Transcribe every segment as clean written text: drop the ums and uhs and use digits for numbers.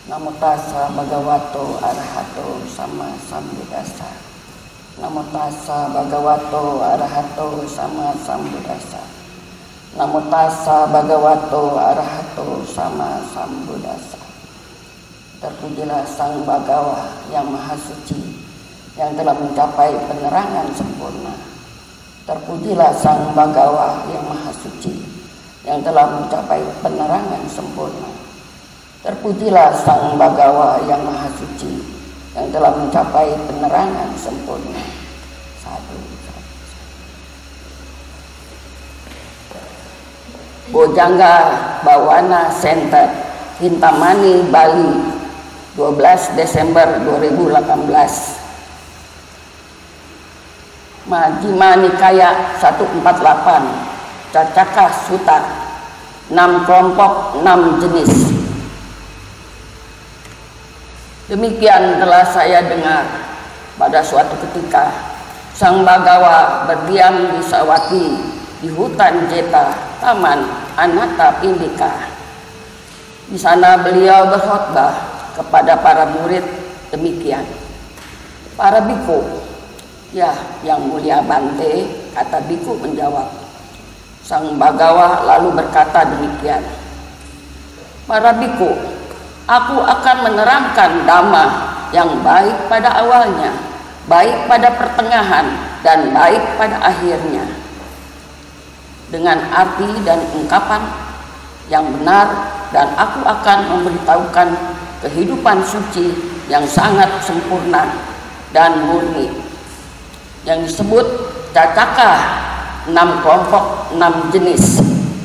Namo tassa bhagavato arahato sama sambuddhassa. Namo tassa bhagavato arahato sama sambuddhassa. Namo tassa bhagavato arahato sama sambuddhassa. Terpujilah Sang Bhagawa yang Maha Suci, yang telah mencapai penerangan sempurna. Terpujilah Sang Bhagawa yang Maha Suci, yang telah mencapai penerangan sempurna. Terpujilah Sang Bhagawa yang Maha Suci, yang telah mencapai penerangan sempurna. Sadu. Bojangga Bawana Center, Kintamani, Bali, 12 Desember 2018. Majjhima Nikaya 148, Cacaka Sutta, 6 kelompok 6 jenis. Demikian telah saya dengar pada suatu ketika Sang Bhagawa berdiam di Sawati di hutan Jeta, Taman Anathapindika. Di sana beliau berkhotbah kepada para murid demikian. Para biku, ya yang mulia Bante, kata biku menjawab. Sang Bhagawa lalu berkata demikian. Para biku, aku akan menerangkan Dhamma yang baik pada awalnya, baik pada pertengahan, dan baik pada akhirnya, dengan arti dan ungkapan yang benar, dan aku akan memberitahukan kehidupan suci yang sangat sempurna dan murni, yang disebut Cacaka, 6 kelompok 6 jenis.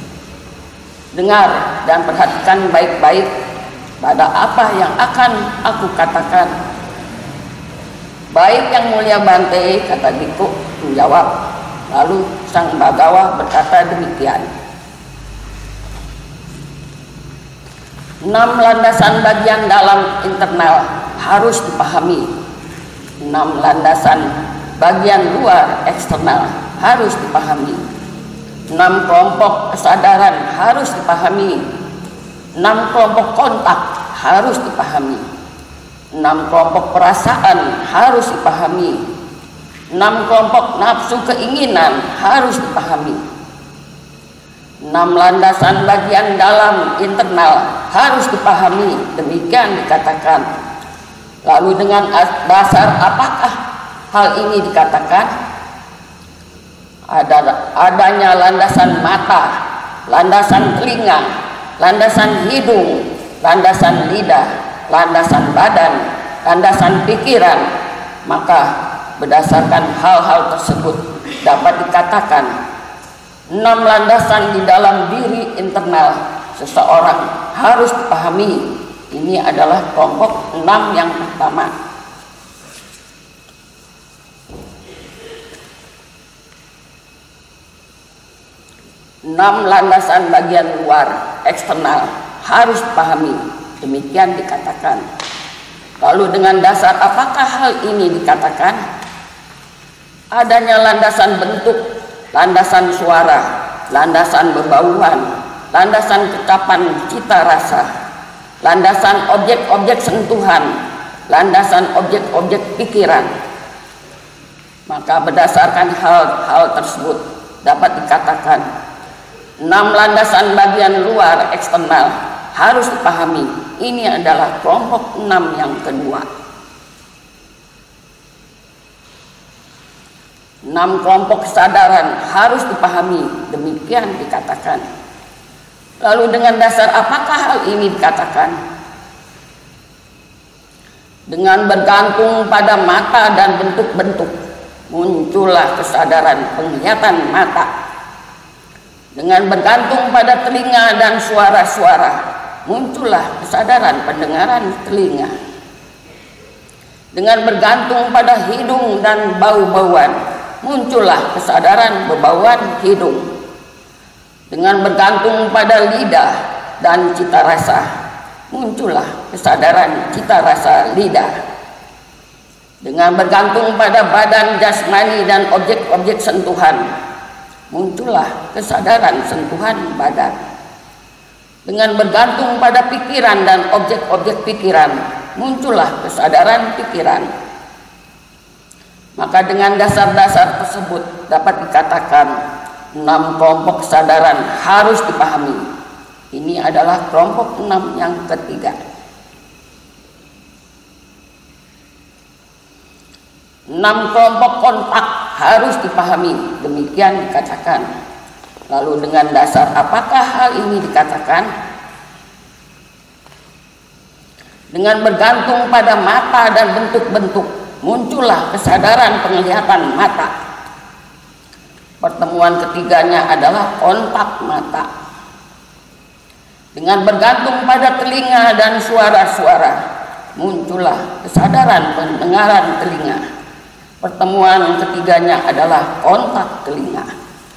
Dengar dan perhatikan baik-baik pada apa yang akan aku katakan. Baik yang mulia Bante, kata biku menjawab. Lalu Sang Bhagawa berkata demikian. 6 landasan bagian dalam internal harus dipahami. 6 landasan bagian luar eksternal harus dipahami. 6 kelompok kesadaran harus dipahami. 6 kelompok kontak harus dipahami. 6 kelompok perasaan harus dipahami. 6 kelompok nafsu keinginan harus dipahami. 6 landasan bagian dalam internal harus dipahami. Demikian dikatakan. Lalu dengan dasar apakah hal ini dikatakan? Adanya landasan mata, landasan telinga, landasan hidung, landasan lidah, landasan badan, landasan pikiran. Maka berdasarkan hal-hal tersebut dapat dikatakan 6 landasan di dalam diri internal seseorang harus dipahami. Ini adalah kelompok 6 yang pertama. 6 landasan bagian luar eksternal harus dipahami. Demikian dikatakan. Lalu dengan dasar apakah hal ini dikatakan? Adanya landasan bentuk, landasan suara, landasan bebauan, landasan kecapan cita rasa, landasan objek-objek sentuhan, landasan objek-objek pikiran. Maka berdasarkan hal-hal tersebut dapat dikatakan 6 landasan bagian luar eksternal harus dipahami. Ini adalah kelompok 6 yang kedua. 6 kelompok kesadaran harus dipahami. Demikian dikatakan. Lalu dengan dasar apakah hal ini dikatakan? Dengan bergantung pada mata dan bentuk-bentuk, muncullah kesadaran penglihatan mata. Dengan bergantung pada telinga dan suara-suara, muncullah kesadaran pendengaran telinga. Dengan bergantung pada hidung dan bau-bauan, muncullah kesadaran bebauan hidung. Dengan bergantung pada lidah dan cita rasa, muncullah kesadaran cita rasa lidah. Dengan bergantung pada badan jasmani dan objek-objek sentuhan, muncullah kesadaran sentuhan badan. Dengan bergantung pada pikiran dan objek-objek pikiran, muncullah kesadaran pikiran. Maka dengan dasar-dasar tersebut dapat dikatakan 6 kelompok kesadaran harus dipahami. Ini adalah kelompok 6 yang ketiga. 6 kelompok kontak harus dipahami, demikian dikatakan. Lalu dengan dasar apakah hal ini dikatakan? Dengan bergantung pada mata dan bentuk-bentuk, muncullah kesadaran penglihatan mata. Pertemuan ketiganya adalah kontak mata. Dengan bergantung pada telinga dan suara-suara, muncullah kesadaran pendengaran telinga. Pertemuan ketiganya adalah kontak telinga.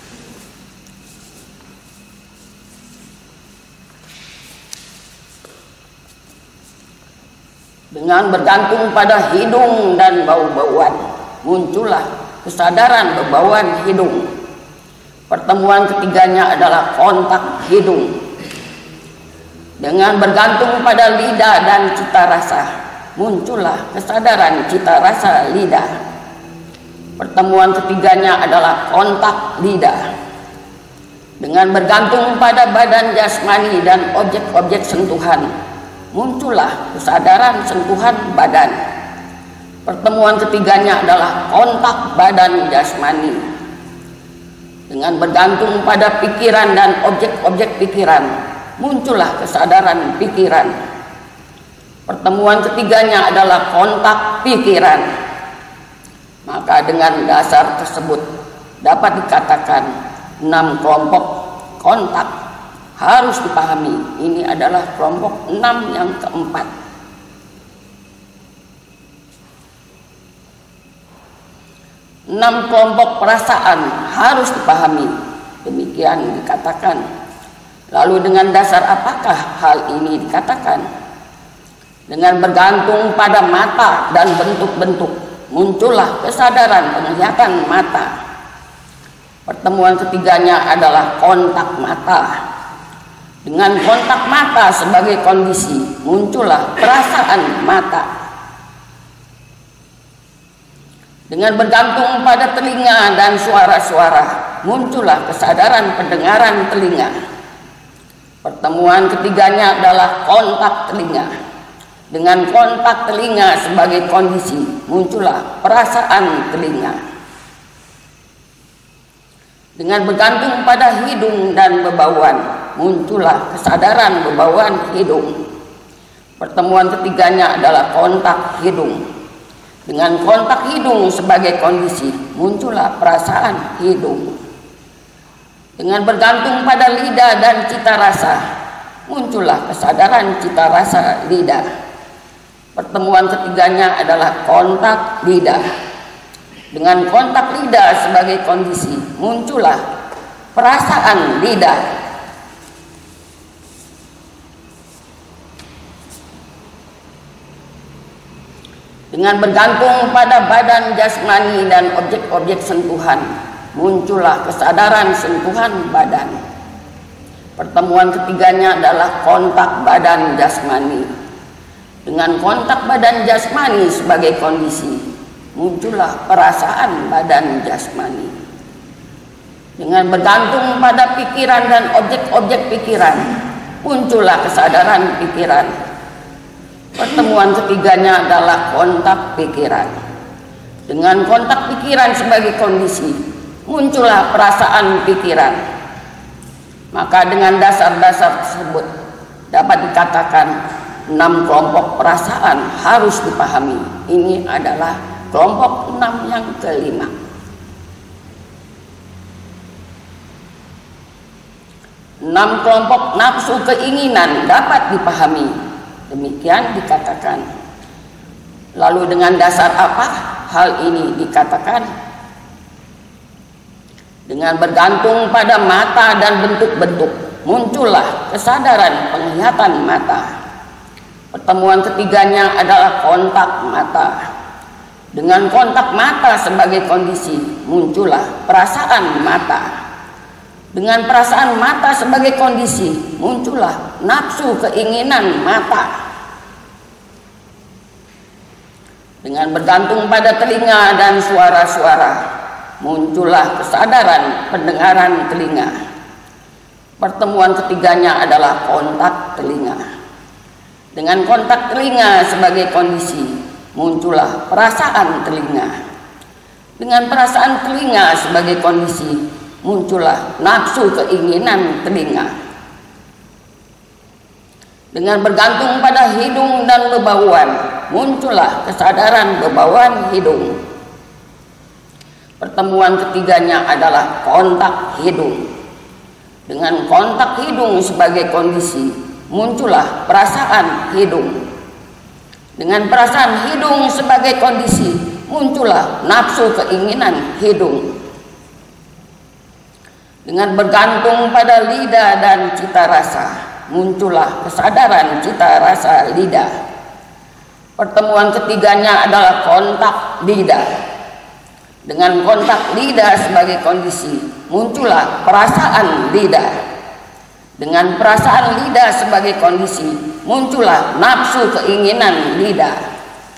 Dengan bergantung pada hidung dan bau-bauan, muncullah kesadaran bebauan hidung. Pertemuan ketiganya adalah kontak hidung. Dengan bergantung pada lidah dan cita rasa, muncullah kesadaran cita rasa lidah. Pertemuan ketiganya adalah kontak lidah. Dengan bergantung pada badan jasmani dan objek-objek sentuhan, muncullah kesadaran sentuhan badan. Pertemuan ketiganya adalah kontak badan jasmani. Dengan bergantung pada pikiran dan objek-objek pikiran, muncullah kesadaran pikiran. Pertemuan ketiganya adalah kontak pikiran. Maka dengan dasar tersebut dapat dikatakan 6 kelompok kontak harus dipahami. Ini adalah kelompok 6 yang keempat. 6 kelompok perasaan harus dipahami. Demikian dikatakan. Lalu dengan dasar apakah hal ini dikatakan? Dengan bergantung pada mata dan bentuk-bentuk, muncullah kesadaran penglihatan mata. Pertemuan ketiganya adalah kontak mata. Dengan kontak mata sebagai kondisi, muncullah perasaan mata. Dengan bergantung pada telinga dan suara-suara, muncullah kesadaran pendengaran telinga. Pertemuan ketiganya adalah kontak telinga. Dengan kontak telinga sebagai kondisi, muncullah perasaan telinga. Dengan bergantung pada hidung dan bebauan, muncullah kesadaran bebauan hidung. Pertemuan ketiganya adalah kontak hidung. Dengan kontak hidung sebagai kondisi, muncullah perasaan hidung. Dengan bergantung pada lidah dan cita rasa, muncullah kesadaran cita rasa lidah. Pertemuan ketiganya adalah kontak lidah. Dengan kontak lidah sebagai kondisi, muncullah perasaan lidah. Dengan bergantung pada badan jasmani dan objek-objek sentuhan, muncullah kesadaran sentuhan badan. Pertemuan ketiganya adalah kontak badan jasmani. Dengan kontak badan jasmani sebagai kondisi, muncullah perasaan badan jasmani. Dengan bergantung pada pikiran dan objek-objek pikiran, muncullah kesadaran pikiran. Pertemuan ketiganya adalah kontak pikiran. Dengan kontak pikiran sebagai kondisi, muncullah perasaan pikiran. Maka dengan dasar-dasar tersebut dapat dikatakan 6 kelompok perasaan harus dipahami. Ini adalah kelompok 6 yang kelima. 6 kelompok nafsu keinginan dapat dipahami. Demikian dikatakan. Lalu dengan dasar apa hal ini dikatakan? Dengan bergantung pada mata dan bentuk-bentuk, muncullah kesadaran penglihatan mata. Pertemuan ketiganya adalah kontak mata. Dengan kontak mata sebagai kondisi, muncullah perasaan mata. Dengan perasaan mata sebagai kondisi, muncullah nafsu keinginan mata. Dengan bergantung pada telinga dan suara-suara, muncullah kesadaran pendengaran telinga. Pertemuan ketiganya adalah kontak telinga. Dengan kontak telinga sebagai kondisi, muncullah perasaan telinga. Dengan perasaan telinga sebagai kondisi, muncullah nafsu keinginan telinga. Dengan bergantung pada hidung dan bebauan, muncullah kesadaran bebauan hidung. Pertemuan ketiganya adalah kontak hidung. Dengan kontak hidung sebagai kondisi, muncullah perasaan hidung. Dengan perasaan hidung sebagai kondisi, muncullah nafsu keinginan hidung. Dengan bergantung pada lidah dan cita rasa, muncullah kesadaran cita rasa lidah. Pertemuan ketiganya adalah kontak lidah. Dengan kontak lidah sebagai kondisi, muncullah perasaan lidah. Dengan perasaan lidah sebagai kondisi, muncullah nafsu keinginan lidah.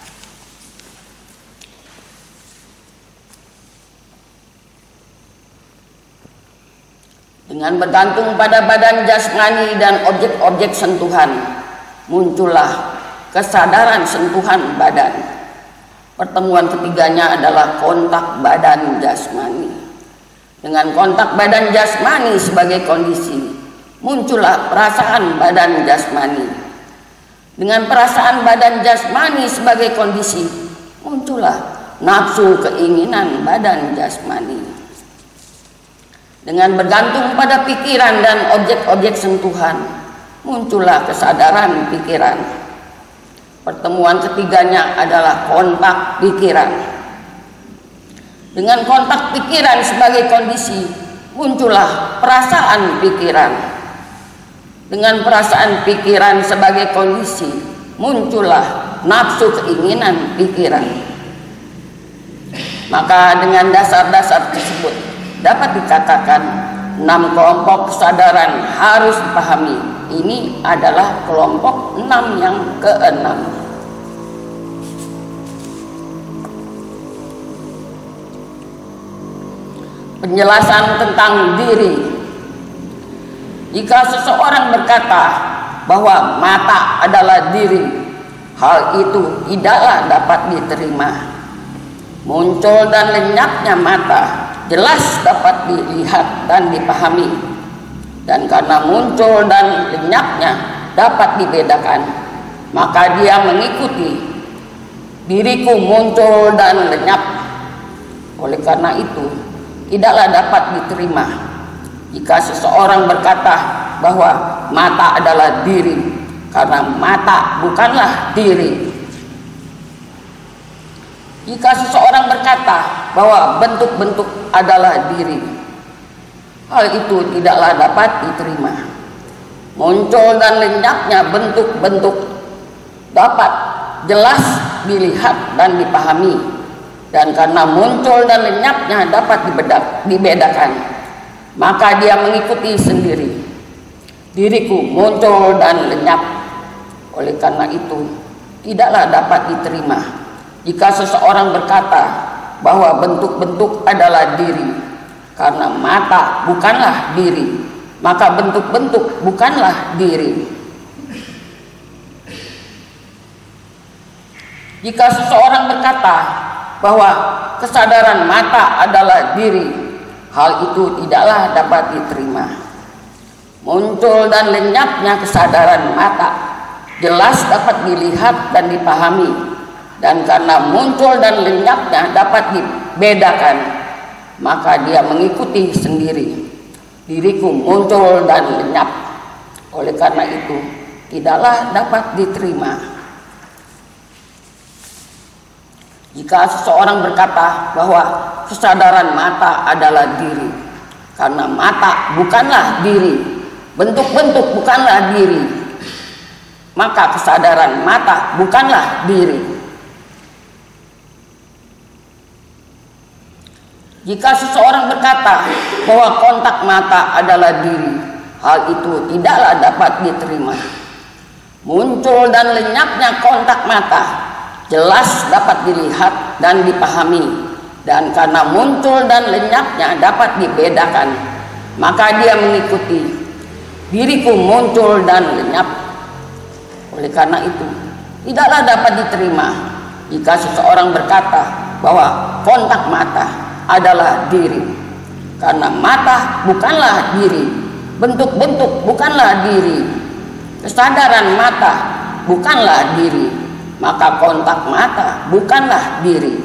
Dengan bergantung pada badan jasmani dan objek-objek sentuhan, muncullah kesadaran sentuhan badan. Pertemuan ketiganya adalah kontak badan jasmani. Dengan kontak badan jasmani sebagai kondisi, muncullah perasaan badan jasmani. Dengan perasaan badan jasmani sebagai kondisi, muncullah nafsu keinginan badan jasmani. Dengan bergantung pada pikiran dan objek-objek sentuhan, muncullah kesadaran pikiran. Pertemuan ketiganya adalah kontak pikiran. Dengan kontak pikiran sebagai kondisi, muncullah perasaan pikiran. Dengan perasaan pikiran sebagai kondisi, muncullah nafsu keinginan pikiran. Maka dengan dasar-dasar tersebut, dapat dikatakan 6 kelompok kesadaran harus dipahami. Ini adalah kelompok 6 yang ke-6. Penjelasan tentang diri. Jika seseorang berkata bahwa mata adalah diri, hal itu tidaklah dapat diterima. Muncul dan lenyapnya mata jelas dapat dilihat dan dipahami, dan karena muncul dan lenyapnya dapat dibedakan, maka dia mengikuti diriku muncul dan lenyap. Oleh karena itu tidaklah dapat diterima jika seseorang berkata bahwa mata adalah diri, karena mata bukanlah diri. Jika seseorang berkata bahwa bentuk-bentuk adalah diri, hal itu tidaklah dapat diterima. Muncul dan lenyapnya bentuk-bentuk dapat jelas dilihat dan dipahami, dan karena muncul dan lenyapnya dapat dibedakan, maka dia mengikuti sendiri. Diriku muncul dan lenyap. Oleh karena itu tidaklah dapat diterima jika seseorang berkata bahwa bentuk-bentuk adalah diri, karena mata bukanlah diri, maka bentuk-bentuk bukanlah diri. Jika seseorang berkata bahwa kesadaran mata adalah diri, hal itu tidaklah dapat diterima. Muncul dan lenyapnya kesadaran mata jelas dapat dilihat dan dipahami, dan karena muncul dan lenyapnya dapat dibedakan, maka dia mengikuti sendiri. Diriku muncul dan lenyap. Oleh karena itu tidaklah dapat diterima. Jika seseorang berkata bahwa kesadaran mata adalah diri, karena mata bukanlah diri, bentuk-bentuk bukanlah diri, maka kesadaran mata bukanlah diri. Jika seseorang berkata bahwa kontak mata adalah diri, hal itu tidaklah dapat diterima. Muncul dan lenyapnya kontak mata jelas dapat dilihat dan dipahami, dan karena muncul dan lenyapnya dapat dibedakan, maka dia mengikuti diriku muncul dan lenyap. Oleh karena itu, tidaklah dapat diterima jika seseorang berkata bahwa kontak mata adalah diri, karena mata bukanlah diri, bentuk-bentuk bukanlah diri, kesadaran mata bukanlah diri, maka kontak mata bukanlah diri.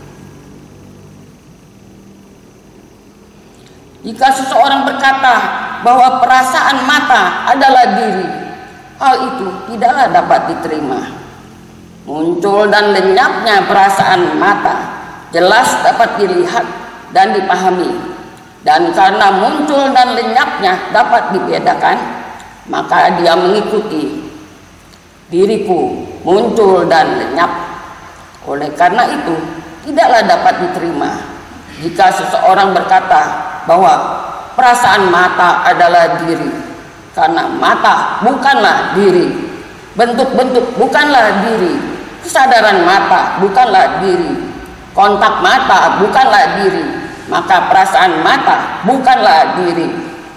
Jika seseorang berkata bahwa perasaan mata adalah diri, hal itu tidaklah dapat diterima. Muncul dan lenyapnya perasaan mata jelas dapat dilihat dan dipahami, dan karena muncul dan lenyapnya dapat dibedakan, maka dia mengikuti diriku muncul dan lenyap. Oleh karena itu, tidaklah dapat diterima jika seseorang berkata bahwa perasaan mata adalah diri, karena mata bukanlah diri, bentuk-bentuk bukanlah diri, kesadaran mata bukanlah diri, kontak mata bukanlah diri, maka perasaan mata bukanlah diri.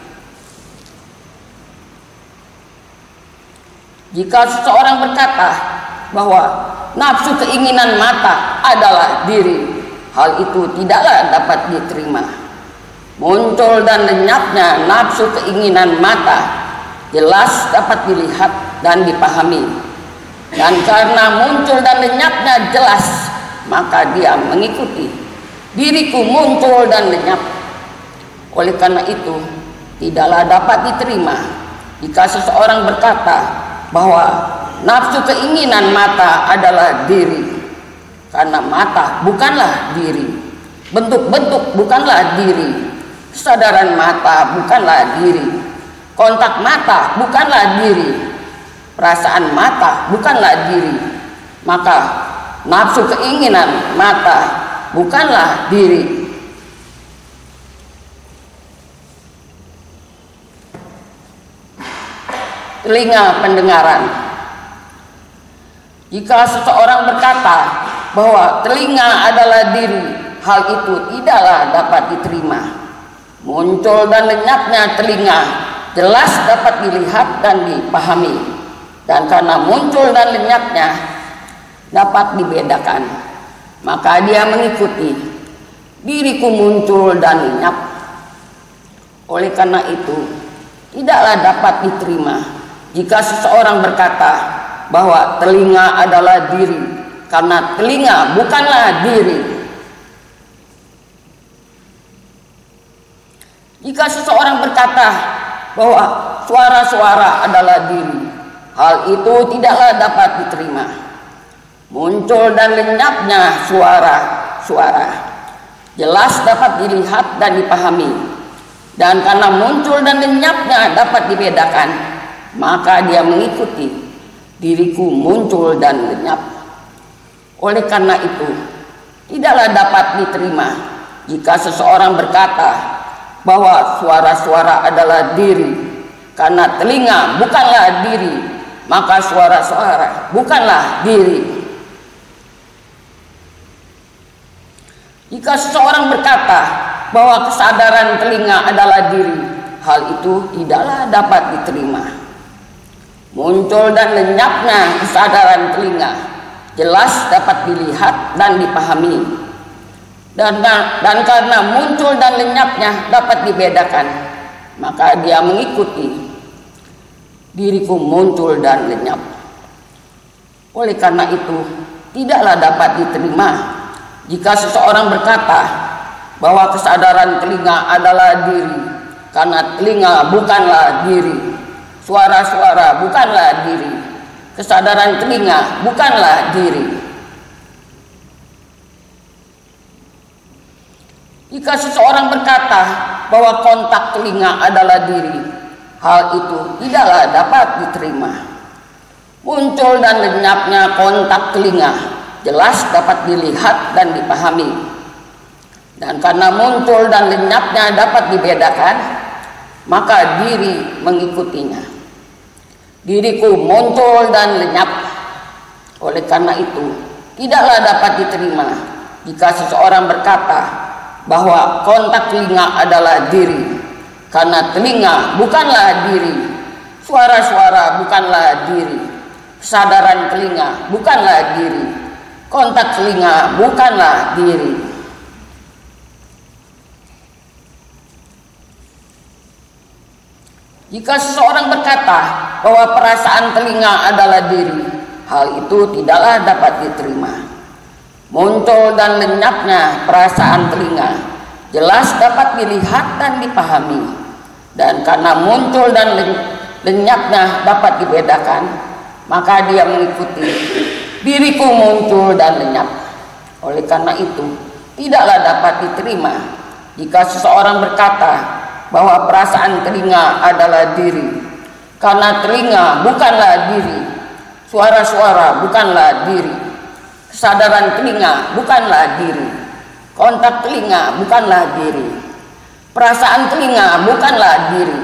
Jika seseorang berkata bahwa nafsu keinginan mata adalah diri, hal itu tidaklah dapat diterima. Muncul dan lenyapnya nafsu keinginan mata jelas dapat dilihat dan dipahami, dan karena muncul dan lenyapnya jelas, maka dia mengikuti diriku muncul dan lenyap. Oleh karena itu, tidaklah dapat diterima jika seseorang berkata bahwa nafsu keinginan mata adalah diri, karena mata bukanlah diri, bentuk-bentuk bukanlah diri, kesadaran mata bukanlah diri, kontak mata bukanlah diri, perasaan mata bukanlah diri, maka nafsu keinginan mata bukanlah diri. Telinga pendengaran. Jika seseorang berkata bahwa telinga adalah diri, hal itu tidaklah dapat diterima. Muncul dan lenyapnya telinga jelas dapat dilihat dan dipahami, dan karena muncul dan lenyapnya dapat dibedakan, maka dia mengikuti diriku muncul dan lenyap. Oleh karena itu, tidaklah dapat diterima jika seseorang berkata bahwa telinga adalah diri, karena telinga bukanlah diri. Jika seseorang berkata bahwa suara-suara adalah diri, hal itu tidaklah dapat diterima. Muncul dan lenyapnya suara-suara jelas dapat dilihat dan dipahami, dan karena muncul dan lenyapnya dapat dibedakan, maka dia mengikuti diriku muncul dan lenyap. Oleh karena itu, tidaklah dapat diterima jika seseorang berkata bahwa suara-suara adalah diri, karena telinga bukanlah diri, maka suara-suara bukanlah diri. Jika seseorang berkata bahwa kesadaran telinga adalah diri, hal itu tidaklah dapat diterima. Muncul dan lenyapnya kesadaran telinga jelas dapat dilihat dan dipahami, dan karena muncul dan lenyapnya dapat dibedakan, maka dia mengikuti diriku muncul dan lenyap. Oleh karena itu, tidaklah dapat diterima jika seseorang berkata bahwa kesadaran telinga adalah diri, karena telinga bukanlah diri, suara-suara bukanlah diri, kesadaran telinga bukanlah diri. Jika seseorang berkata bahwa kontak telinga adalah diri, hal itu tidaklah dapat diterima. Muncul dan lenyapnya kontak telinga jelas dapat dilihat dan dipahami, Dan karena muncul dan lenyapnya dapat dibedakan, maka diri mengikutinya. Diriku muncul dan lenyap. Oleh karena itu, tidaklah dapat diterima jika seseorang berkata bahwa kontak telinga adalah diri, karena telinga bukanlah diri, suara-suara bukanlah diri, kesadaran telinga bukanlah diri, kontak telinga bukanlah diri. Jika seseorang berkata bahwa perasaan telinga adalah diri, hal itu tidaklah dapat diterima. Muncul dan lenyapnya perasaan telinga jelas dapat dilihat dan dipahami, dan karena muncul dan lenyapnya dapat dibedakan, maka dia mengikuti diriku muncul dan lenyap. Oleh karena itu, tidaklah dapat diterima jika seseorang berkata bahwa perasaan telinga adalah diri, karena telinga bukanlah diri, suara-suara bukanlah diri, kesadaran telinga bukanlah diri, kontak telinga bukanlah diri, perasaan telinga bukanlah diri.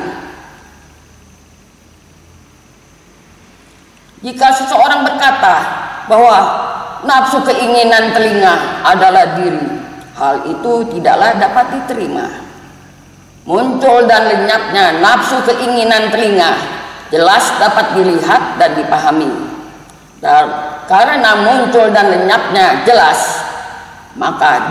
Jika seseorang berkata bahwa nafsu keinginan telinga adalah diri, hal itu tidaklah dapat diterima. Muncul dan lenyapnya nafsu keinginan telinga jelas dapat dilihat dan dipahami. Dan karena muncul dan lenyapnya jelas, maka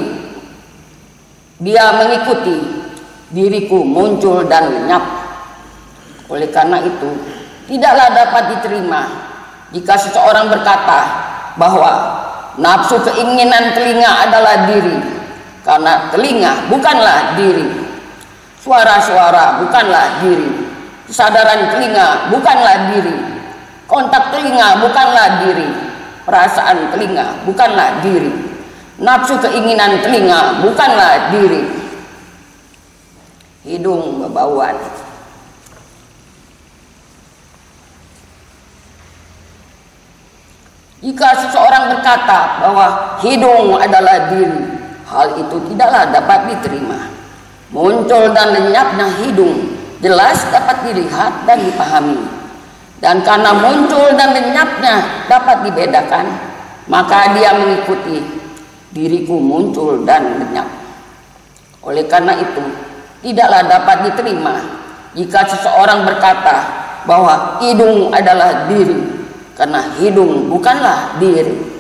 dia mengikuti diriku muncul dan lenyap. Oleh karena itu, tidaklah dapat diterima jika seseorang berkata bahwa nafsu keinginan telinga adalah diri, karena telinga bukanlah diri, suara-suara bukanlah diri, kesadaran telinga bukanlah diri, kontak telinga bukanlah diri, perasaan telinga bukanlah diri, nafsu keinginan telinga bukanlah diri. Hidung bebauan. Jika seseorang berkata bahwa hidung adalah diri, hal itu tidaklah dapat diterima. Muncul dan lenyapnya hidung jelas dapat dilihat dan dipahami, dan karena muncul dan lenyapnya dapat dibedakan, maka dia mengikuti diriku muncul dan lenyap. Oleh karena itu, tidaklah dapat diterima jika seseorang berkata bahwa hidung adalah diri, karena hidung bukanlah diri.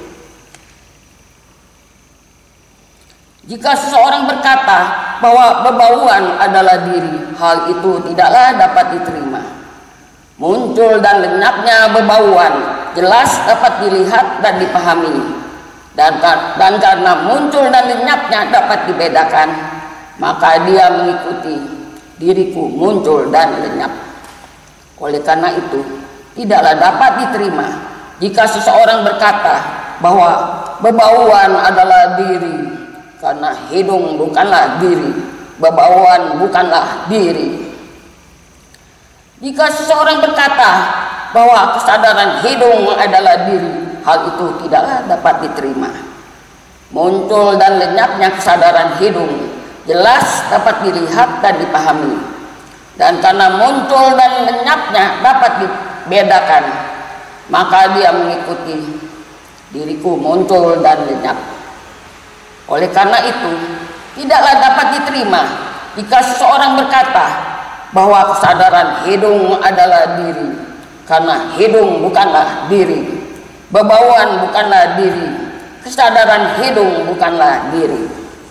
Jika seseorang berkata bahwa bebauan adalah diri, hal itu tidaklah dapat diterima. Muncul dan lenyapnya bebauan jelas dapat dilihat dan dipahami, dan karena muncul dan lenyapnya dapat dibedakan, maka dia mengikuti diriku muncul dan lenyap. Oleh karena itu, tidaklah dapat diterima jika seseorang berkata bahwa bebauan adalah diri, karena hidung bukanlah diri, bebauan bukanlah diri. Jika seseorang berkata bahwa kesadaran hidung adalah diri, hal itu tidaklah dapat diterima. Muncul dan lenyapnya kesadaran hidung jelas dapat dilihat dan dipahami, dan karena muncul dan lenyapnya dapat dibedakan, maka dia mengikuti diriku muncul dan lenyap. Oleh karena itu, tidaklah dapat diterima jika seseorang berkata bahwa kesadaran hidung adalah diri, karena hidung bukanlah diri, bebauan bukanlah diri, kesadaran hidung bukanlah diri.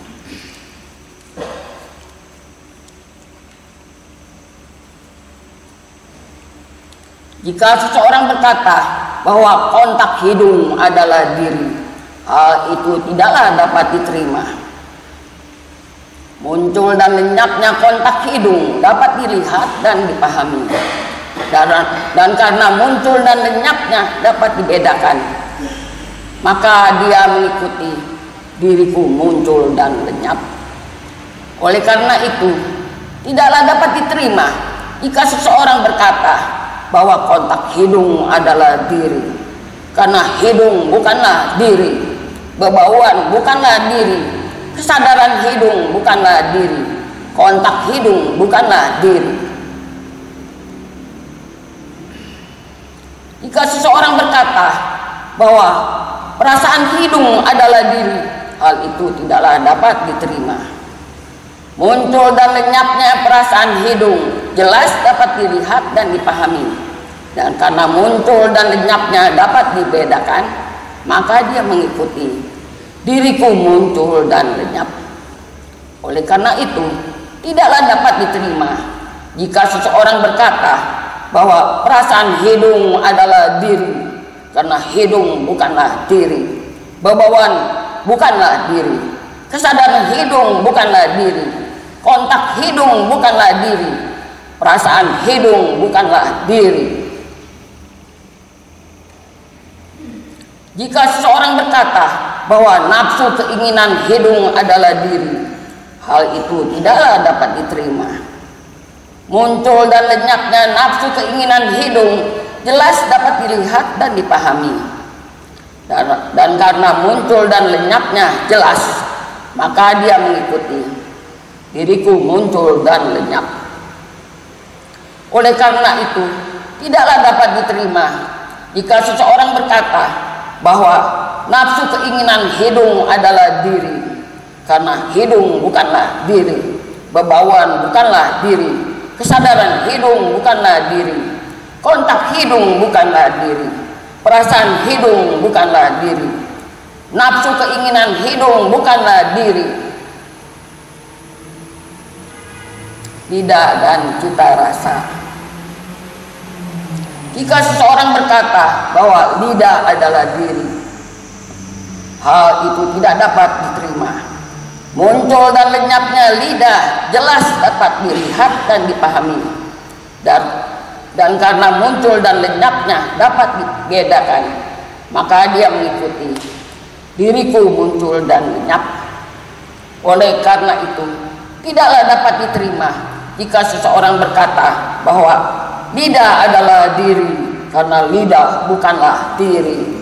Jika seseorang berkata bahwa kontak hidung adalah diri, hal itu tidaklah dapat diterima. Muncul dan lenyapnya kontak hidung dapat dilihat dan dipahami, dan karena muncul dan lenyapnya dapat dibedakan, maka dia mengikuti diriku muncul dan lenyap. Oleh karena itu, tidaklah dapat diterima jika seseorang berkata bahwa kontak hidung adalah diri, karena hidung bukanlah diri, bebauan bukanlah diri, Kesadaran hidung bukanlah diri, kontak hidung bukanlah diri. Jika seseorang berkata bahwa perasaan hidung adalah diri, hal itu tidaklah dapat diterima. Muncul dan lenyapnya perasaan hidung jelas dapat dilihat dan dipahami, dan karena muncul dan lenyapnya dapat dibedakan, maka dia mengikuti. Diriku muncul dan lenyap. Oleh karena itu, tidaklah dapat diterima jika seseorang berkata bahwa perasaan hidung adalah diri, karena hidung bukanlah diri, bebauan bukanlah diri, kesadaran hidung bukanlah diri, kontak hidung bukanlah diri, perasaan hidung bukanlah diri. Jika seseorang berkata bahwa nafsu keinginan hidung adalah diri, hal itu tidaklah dapat diterima. Muncul dan lenyapnya nafsu keinginan hidung jelas dapat dilihat dan dipahami, dan karena muncul dan lenyapnya jelas, maka dia mengikuti. Diriku muncul dan lenyap. Oleh karena itu, tidaklah dapat diterima jika seseorang berkata bahwa nafsu keinginan hidung adalah diri, karena hidung bukanlah diri, bebauan bukanlah diri, kesadaran hidung bukanlah diri, kontak hidung bukanlah diri, perasaan hidung bukanlah diri, nafsu keinginan hidung bukanlah diri. Lidah dan cita rasa. Jika seseorang berkata bahwa lidah adalah diri, hal itu tidak dapat diterima. Muncul dan lenyapnya lidah jelas dapat dilihat dan dipahami, dan karena muncul dan lenyapnya dapat dibedakan, maka dia mengikuti. Diriku muncul dan lenyap. Oleh karena itu, tidaklah dapat diterima jika seseorang berkata bahwa lidah adalah diri, karena lidah bukanlah diri.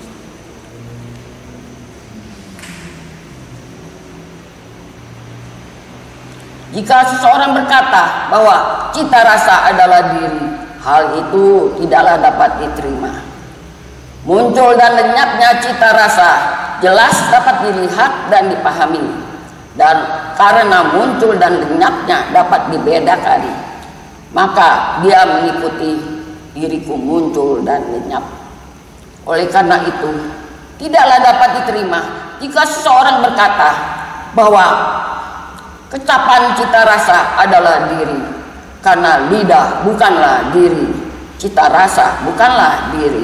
Jika seseorang berkata bahwa cita rasa adalah diri, hal itu tidaklah dapat diterima. Muncul dan lenyapnya cita rasa jelas dapat dilihat dan dipahami, dan karena muncul dan lenyapnya dapat dibedakan, maka dia mengikuti. Diriku muncul dan lenyap. Oleh karena itu, tidaklah dapat diterima jika seseorang berkata bahwa kecapan cita rasa adalah diri, karena lidah bukanlah diri, cita rasa bukanlah diri.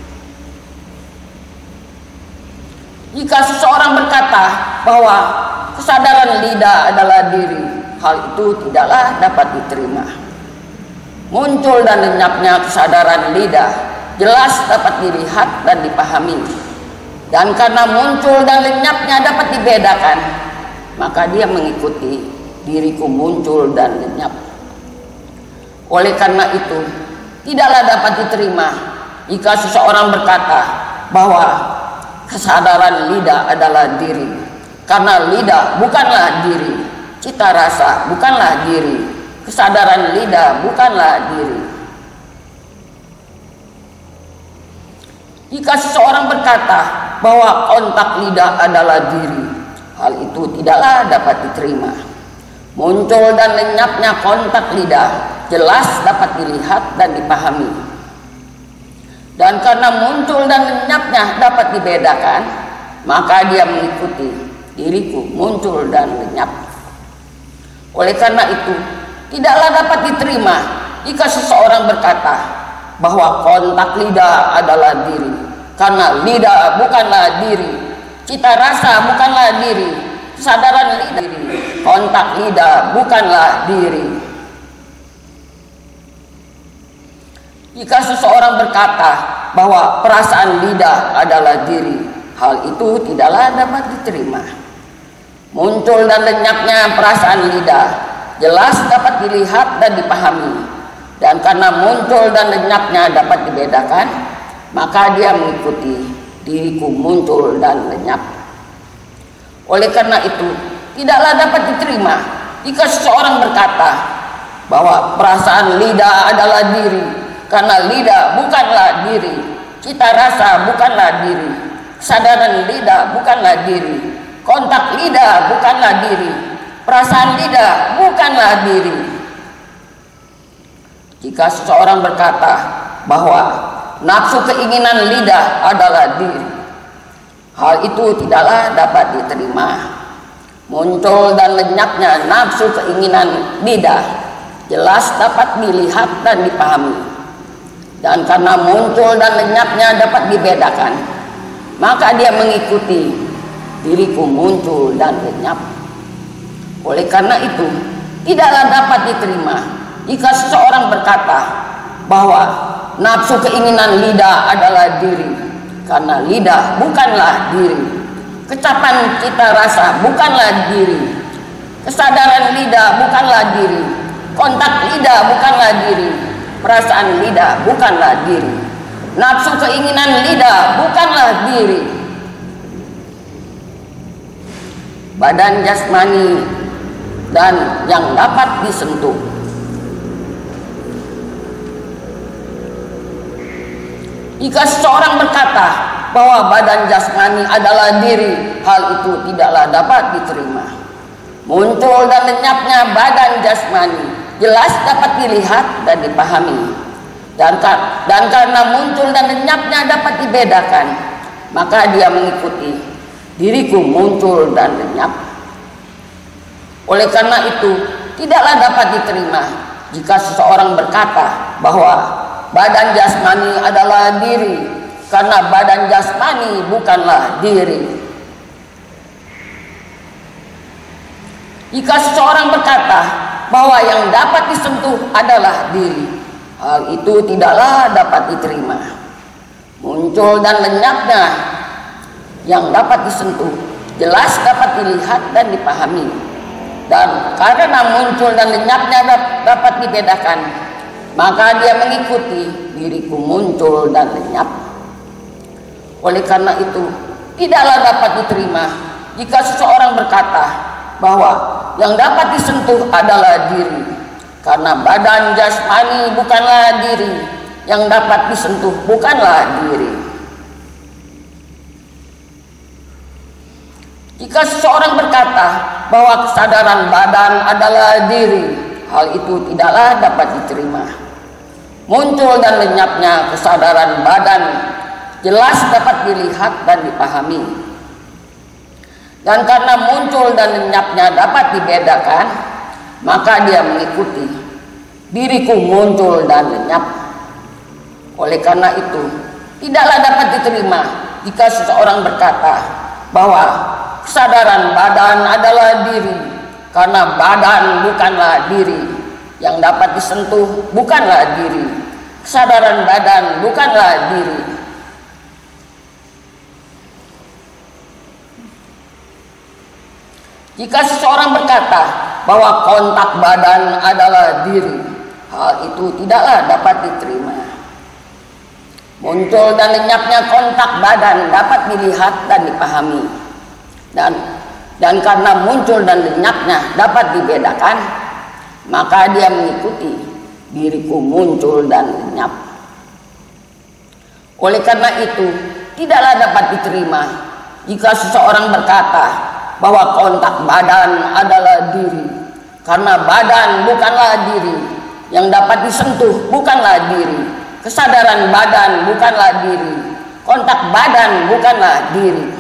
Jika seseorang berkata bahwa kesadaran lidah adalah diri, hal itu tidaklah dapat diterima. Muncul dan lenyapnya kesadaran lidah jelas dapat dilihat dan dipahami, dan karena muncul dan lenyapnya dapat dibedakan, maka dia mengikuti. Diriku muncul dan lenyap. Oleh karena itu, tidaklah dapat diterima jika seseorang berkata bahwa kesadaran lidah adalah diri, karena lidah bukanlah diri, cita rasa bukanlah diri, kesadaran lidah bukanlah diri. Jika seseorang berkata bahwa kontak lidah adalah diri, hal itu tidaklah dapat diterima. Muncul dan lenyapnya kontak lidah jelas dapat dilihat dan dipahami, dan karena muncul dan lenyapnya dapat dibedakan, maka dia mengikuti. Diriku muncul dan lenyap. Oleh karena itu, tidaklah dapat diterima jika seseorang berkata bahwa kontak lidah adalah diri, karena lidah bukanlah diri, cita rasa bukanlah diri, kesadaran lidah diri, kontak lidah bukanlah diri. Jika seseorang berkata bahwa perasaan lidah adalah diri, hal itu tidaklah dapat diterima. Muncul dan lenyapnya perasaan lidah jelas dapat dilihat dan dipahami, dan karena muncul dan lenyapnya dapat dibedakan, maka dia mengikuti. Diriku muncul dan lenyap. Oleh karena itu, tidaklah dapat diterima jika seseorang berkata bahwa perasaan lidah adalah diri, karena lidah bukanlah diri, cita rasa bukanlah diri, kesadaran lidah bukanlah diri, kontak lidah bukanlah diri, perasaan lidah bukanlah diri. Jika seseorang berkata bahwa nafsu keinginan lidah adalah diri, hal itu tidaklah dapat diterima. Muncul dan lenyapnya nafsu keinginan lidah jelas dapat dilihat dan dipahami, dan karena muncul dan lenyapnya dapat dibedakan, maka dia mengikuti diriku muncul dan lenyap. Oleh karena itu, tidaklah dapat diterima jika seseorang berkata bahwa nafsu keinginan lidah adalah diri, karena lidah bukanlah diri, kecapan cita rasa bukanlah diri, kesadaran lidah bukanlah diri, kontak lidah bukanlah diri, perasaan lidah bukanlah diri, nafsu keinginan lidah bukanlah diri. Badan jasmani dan yang dapat disentuh. Jika seseorang berkata bahwa badan jasmani adalah diri, hal itu tidaklah dapat diterima. Muncul dan lenyapnya badan jasmani jelas dapat dilihat dan dipahami, dan karena muncul dan lenyapnya dapat dibedakan, maka dia mengikuti diriku muncul dan lenyap. Oleh karena itu, tidaklah dapat diterima jika seseorang berkata bahwa badan jasmani adalah diri, karena badan jasmani bukanlah diri. Jika seseorang berkata bahwa yang dapat disentuh adalah diri, hal itu tidaklah dapat diterima. Muncul dan lenyapnya yang dapat disentuh jelas dapat dilihat dan dipahami, dan karena muncul dan lenyapnya dapat dibedakan, maka dia mengikuti diriku muncul dan lenyap. Oleh karena itu, tidaklah dapat diterima jika seseorang berkata bahwa yang dapat disentuh adalah diri, karena badan jasmani bukanlah diri, yang dapat disentuh bukanlah diri. Jika seseorang berkata bahwa kesadaran badan adalah diri, hal itu tidaklah dapat diterima. Muncul dan lenyapnya kesadaran badan jelas dapat dilihat dan dipahami, dan karena muncul dan lenyapnya dapat dibedakan, maka dia mengikuti diriku muncul dan lenyap. Oleh karena itu, tidaklah dapat diterima jika seseorang berkata bahwa kesadaran badan adalah diri, karena badan bukanlah diri, yang dapat disentuh bukanlah diri, kesadaran badan bukanlah diri. Jika seseorang berkata bahwa kontak badan adalah diri, hal itu tidaklah dapat diterima. Muncul dan lenyapnya kontak badan dapat dilihat dan dipahami, dan karena muncul dan lenyapnya dapat dibedakan, maka dia mengikuti diriku muncul dan lenyap. Oleh karena itu, tidaklah dapat diterima jika seseorang berkata bahwa kontak badan adalah diri, karena badan bukanlah diri, yang dapat disentuh bukanlah diri, kesadaran badan bukanlah diri, kontak badan bukanlah diri.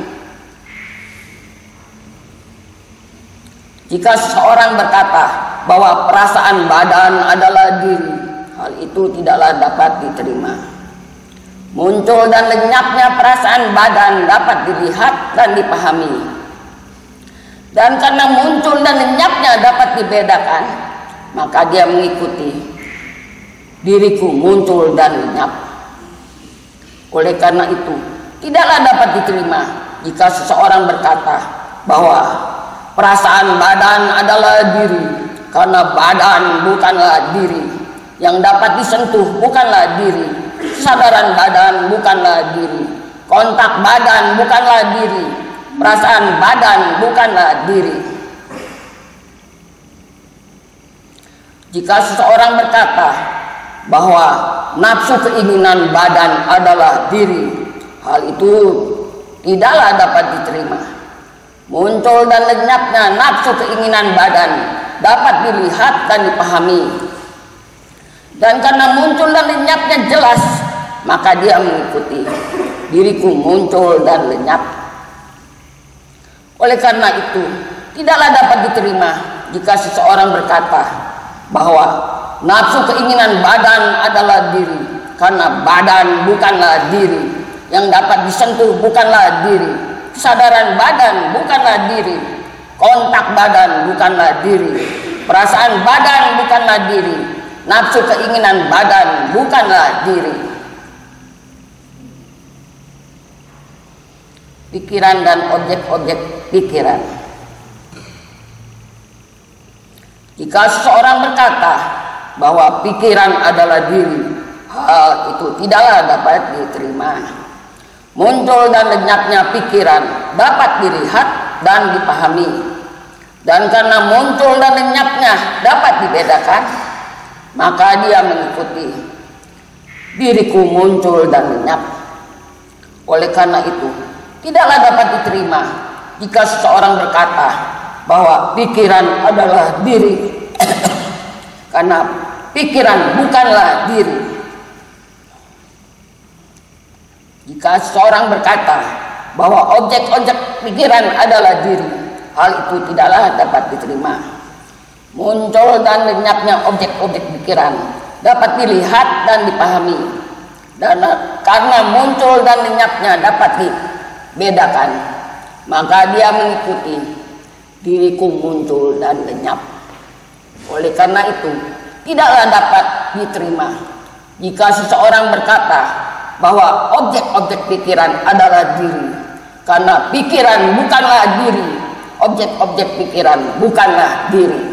Jika seseorang berkata bahwa perasaan badan adalah diri, hal itu tidaklah dapat diterima. Muncul dan lenyapnya perasaan badan dapat dilihat dan dipahami, dan karena muncul dan lenyapnya dapat dibedakan, maka dia mengikuti diriku muncul dan lenyap. Oleh karena itu, tidaklah dapat diterima jika seseorang berkata bahwa perasaan badan adalah diri, karena badan bukanlah diri, yang dapat disentuh bukanlah diri, kesadaran badan bukanlah diri, kontak badan bukanlah diri, perasaan badan bukanlah diri. Jika seseorang berkata bahwa nafsu keinginan badan adalah diri, hal itu tidaklah dapat diterima. Muncul dan lenyapnya nafsu keinginan badan dapat dilihat dan dipahami. Dan karena muncul dan lenyapnya jelas, maka dia mengikuti. Diriku muncul dan lenyap. Oleh karena itu, tidaklah dapat diterima jika seseorang berkata bahwa nafsu keinginan badan adalah diri, karena badan bukanlah diri. Yang dapat disentuh bukanlah diri, kesadaran badan bukanlah diri, kontak badan bukanlah diri, perasaan badan bukanlah diri, nafsu keinginan badan bukanlah diri. Pikiran dan objek-objek pikiran. Jika seseorang berkata bahwa pikiran adalah diri, hal itu tidaklah dapat diterima. Muncul dan lenyapnya pikiran dapat dilihat dan dipahami. Dan karena muncul dan lenyapnya dapat dibedakan, maka dia mengikuti. Diriku muncul dan lenyap. Oleh karena itu, tidaklah dapat diterima jika seseorang berkata bahwa pikiran adalah diri, karena pikiran bukanlah diri. Jika seseorang berkata bahwa objek-objek pikiran adalah diri, hal itu tidaklah dapat diterima. Muncul dan lenyapnya objek-objek pikiran dapat dilihat dan dipahami. Dan karena muncul dan lenyapnya dapat dibedakan, maka dia mengikuti. Diriku muncul dan lenyap. Oleh karena itu, tidaklah dapat diterima jika seseorang berkata bahwa objek-objek pikiran adalah diri, karena pikiran bukanlah diri, objek-objek pikiran bukanlah diri.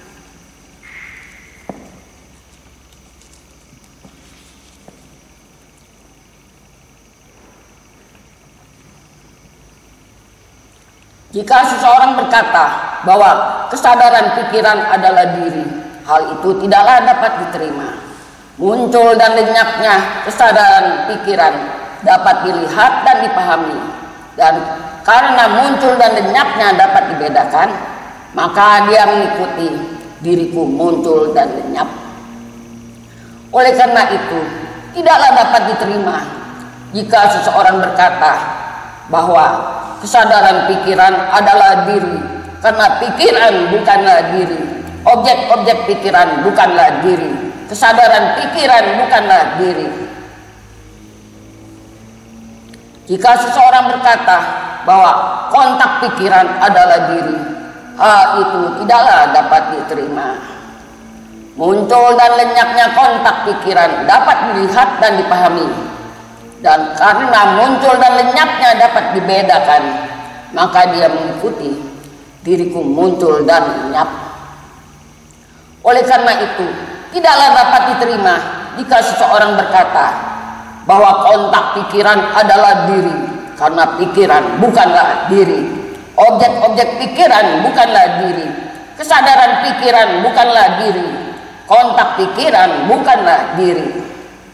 Jika seseorang berkata bahwa kesadaran pikiran adalah diri, hal itu tidaklah dapat diterima. Muncul dan lenyapnya kesadaran pikiran dapat dilihat dan dipahami. Dan karena muncul dan lenyapnya dapat dibedakan, maka dia mengikuti. Diriku muncul dan lenyap. Oleh karena itu, tidaklah dapat diterima jika seseorang berkata bahwa kesadaran pikiran adalah diri, karena pikiran bukanlah diri, objek-objek pikiran bukanlah diri, kesadaran pikiran bukanlah diri. Jika seseorang berkata bahwa kontak pikiran adalah diri, hal itu tidaklah dapat diterima. Muncul dan lenyapnya kontak pikiran dapat dilihat dan dipahami. Dan karena muncul dan lenyapnya dapat dibedakan, maka dia mengikuti. Diriku muncul dan lenyap. Oleh karena itu, tidaklah dapat diterima jika seseorang berkata bahwa kontak pikiran adalah diri, karena pikiran bukanlah diri, objek-objek pikiran bukanlah diri, kesadaran pikiran bukanlah diri, kontak pikiran bukanlah diri.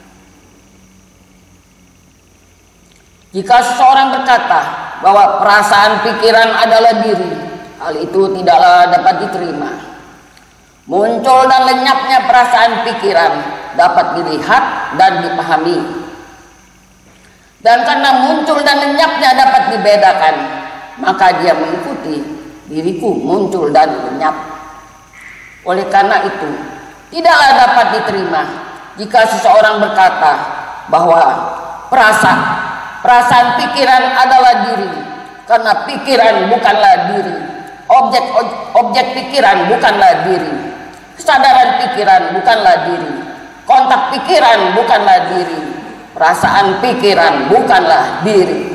Jika seseorang berkata bahwa perasaan pikiran adalah diri, hal itu tidaklah dapat diterima. Muncul dan lenyapnya perasaan pikiran dapat dilihat dan dipahami. Dan karena muncul dan lenyapnya dapat dibedakan, maka dia mengikuti. Diriku muncul dan lenyap. Oleh karena itu, tidaklah dapat diterima jika seseorang berkata bahwa perasaan pikiran adalah diri, karena pikiran bukanlah diri, objek pikiran bukanlah diri, kesadaran pikiran bukanlah diri, kontak pikiran bukanlah diri, perasaan pikiran bukanlah diri.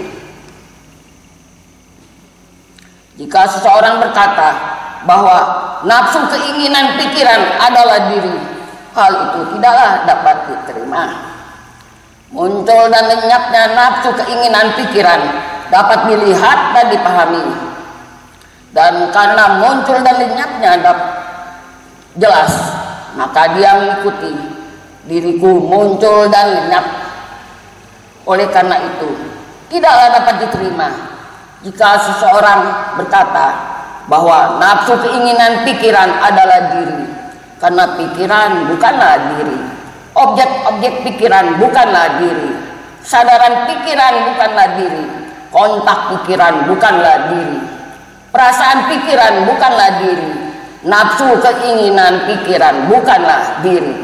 Jika seseorang berkata bahwa nafsu keinginan pikiran adalah diri, hal itu tidaklah dapat diterima. Muncul dan lenyapnya nafsu keinginan pikiran dapat dilihat dan dipahami. Dan karena muncul dan lenyapnya jelas, maka dia mengikuti diriku muncul dan lenyap. Oleh karena itu, tidaklah dapat diterima jika seseorang berkata bahwa nafsu keinginan pikiran adalah diri, karena pikiran bukanlah diri, objek-objek pikiran bukanlah diri, kesadaran pikiran bukanlah diri, kontak pikiran bukanlah diri, perasaan pikiran bukanlah diri, nafsu keinginan pikiran bukanlah diri.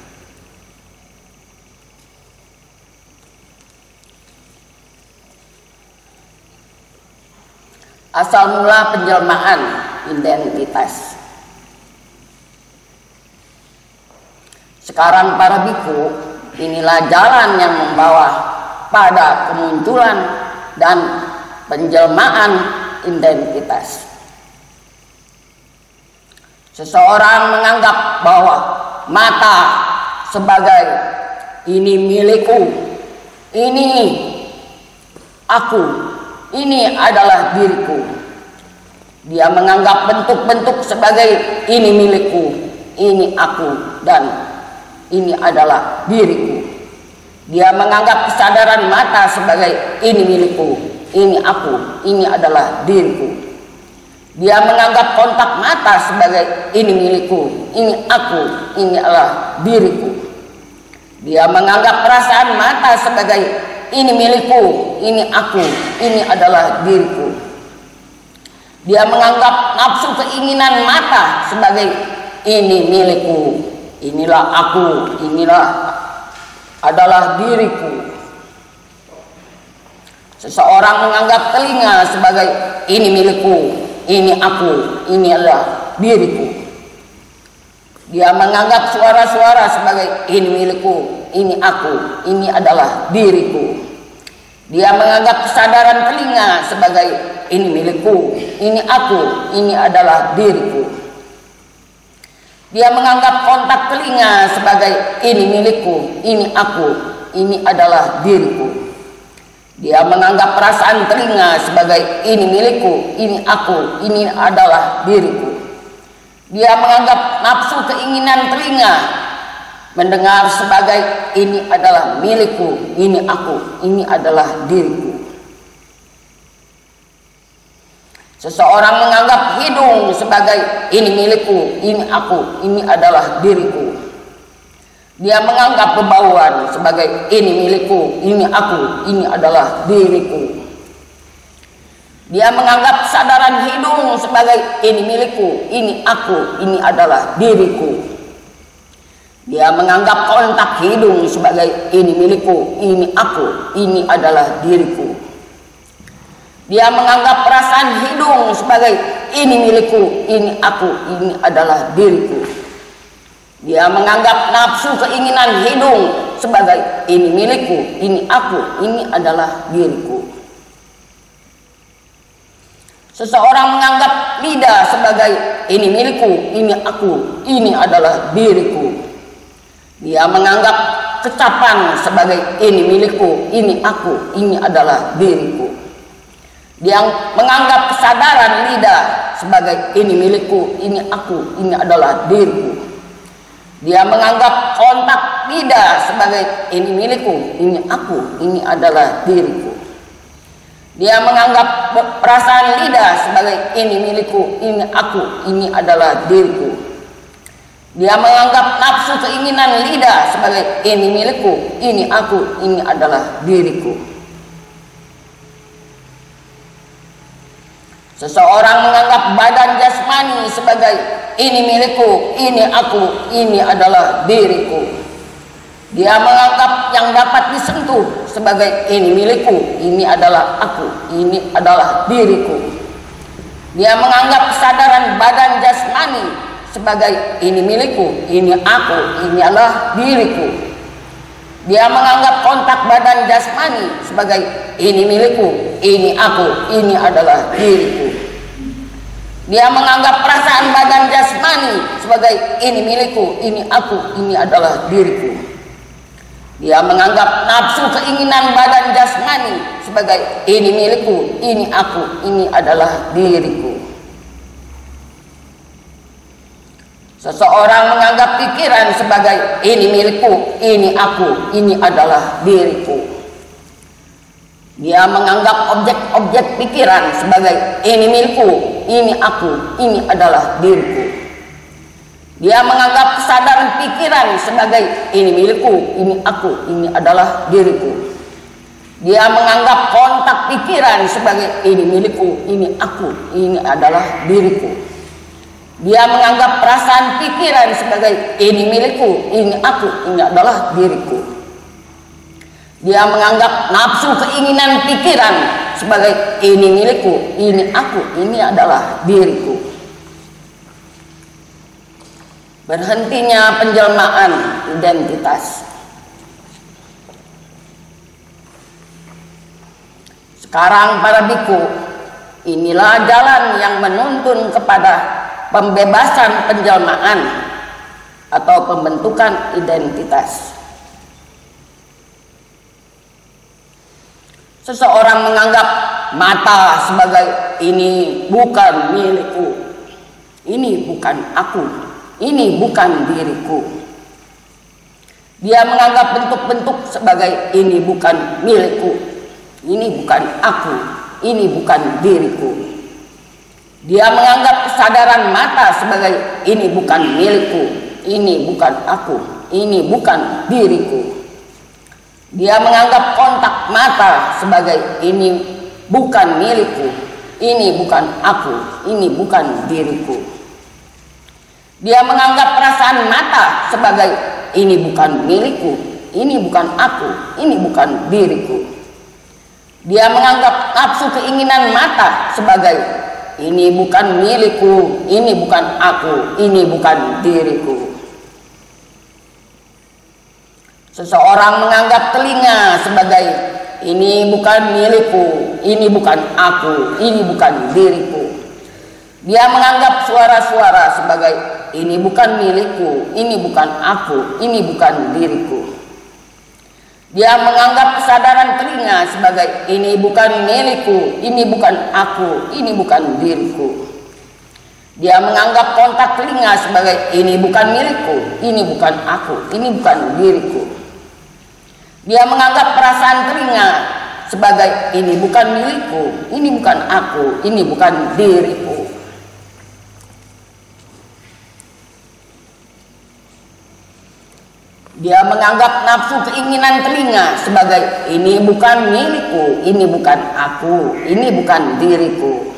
Asal mula penjelmaan identitas. Sekarang para biku, inilah jalan yang membawa pada kemunculan dan penjelmaan identitas. Seseorang menganggap bahwa mata sebagai ini milikku, ini aku, ini adalah diriku. Dia menganggap bentuk-bentuk sebagai ini milikku, ini aku, dan ini adalah diriku. Dia menganggap kesadaran mata sebagai ini milikku, ini aku, ini adalah diriku. Dia menganggap kontak mata sebagai ini milikku, ini aku, ini adalah diriku. Dia menganggap perasaan mata sebagai ini milikku, ini aku, ini adalah diriku. Dia menganggap nafsu keinginan mata sebagai ini milikku, inilah aku, inilah adalah diriku. Seseorang menganggap telinga sebagai ini milikku, ini aku, ini adalah diriku. Dia menganggap suara-suara sebagai ini milikku, ini aku, ini adalah diriku. Dia menganggap kesadaran telinga sebagai ini milikku, ini aku, ini adalah diriku. Dia menganggap kontak telinga sebagai ini milikku, ini aku, ini adalah diriku. Dia menganggap perasaan telinga sebagai ini milikku, ini aku, ini adalah diriku. Dia menganggap nafsu keinginan telinga mendengar sebagai ini adalah milikku, ini aku, ini adalah diriku. Seseorang menganggap hidung sebagai ini milikku, ini aku, ini adalah diriku. Dia menganggap bebauan sebagai ini milikku, ini aku, ini adalah diriku. Dia menganggap kesadaran hidung sebagai ini milikku, ini aku, ini adalah diriku. Dia menganggap kontak hidung sebagai ini milikku, ini aku, ini adalah diriku. Dia menganggap perasaan hidung sebagai ini milikku, ini aku, ini adalah diriku. Dia menganggap nafsu keinginan hidung sebagai ini milikku, ini aku, ini adalah diriku. Seseorang menganggap lidah sebagai ini milikku, ini aku, ini adalah diriku. Dia menganggap kecapan sebagai ini milikku, ini aku, ini adalah diriku. Dia menganggap kesadaran lidah sebagai ini milikku, ini aku, ini adalah diriku. Dia menganggap kontak lidah sebagai ini milikku, ini aku, ini adalah diriku. Dia menganggap perasaan lidah sebagai ini milikku, ini aku, ini adalah diriku. Dia menganggap nafsu keinginan lidah sebagai ini milikku, ini aku, ini adalah diriku. Seseorang menganggap badan jasmani sebagai ini milikku, ini aku, ini adalah diriku. Dia menganggap yang dapat disentuh sebagai ini milikku, ini adalah aku, ini adalah diriku. Dia menganggap kesadaran badan jasmani sebagai ini milikku, ini aku, ini adalah diriku. Dia menganggap kontak badan jasmani sebagai ini milikku, ini aku, ini adalah diriku. Dia menganggap perasaan badan jasmani sebagai ini milikku, ini aku, ini adalah diriku. Dia menganggap nafsu keinginan badan jasmani sebagai sebagai ini milikku, ini aku, ini adalah diriku. Seseorang menganggap pikiran sebagai ini milikku, ini aku, ini adalah diriku. Dia menganggap objek-objek pikiran sebagai ini milikku, ini aku, ini adalah diriku. Dia menganggap kesadaran pikiran sebagai ini milikku, ini aku, ini adalah diriku. Dia menganggap kontak pikiran sebagai ini milikku, ini aku, ini adalah diriku. Dia menganggap perasaan pikiran sebagai ini milikku, ini aku, ini adalah diriku. Dia menganggap nafsu keinginan pikiran sebagai ini milikku, ini aku, ini adalah diriku. Berhentinya penjelmaan identitas. Sekarang para biku, inilah jalan yang menuntun kepada pembebasan penjelmaan atau pembentukan identitas. Seseorang menganggap mata sebagai ini bukan milikku, ini bukan aku, ini bukan diriku. Dia menganggap bentuk-bentuk sebagai ini bukan milikku, ini bukan aku, ini bukan diriku. Dia menganggap kesadaran mata sebagai ini bukan milikku, ini bukan aku, ini bukan diriku. Dia menganggap kontak mata sebagai ini bukan milikku, ini bukan aku, ini bukan diriku. Dia menganggap perasaan mata sebagai ini bukan milikku, ini bukan aku, ini bukan diriku. Dia menganggap nafsu keinginan mata sebagai ini bukan milikku, ini bukan aku, ini bukan diriku. Seseorang menganggap telinga sebagai ini bukan milikku, ini bukan aku, ini bukan diriku. Dia menganggap suara-suara sebagai ini bukan milikku, ini bukan aku, ini bukan diriku. Dia menganggap kesadaran telinga sebagai ini bukan milikku, ini bukan aku, ini bukan diriku. Dia menganggap kontak telinga sebagai ini bukan milikku, ini bukan aku, ini bukan diriku. Dia menganggap perasaan telinga sebagai ini bukan milikku, ini bukan aku, ini bukan diriku. Dia menganggap nafsu keinginan telinga sebagai ini bukan milikku, ini bukan aku, ini bukan diriku.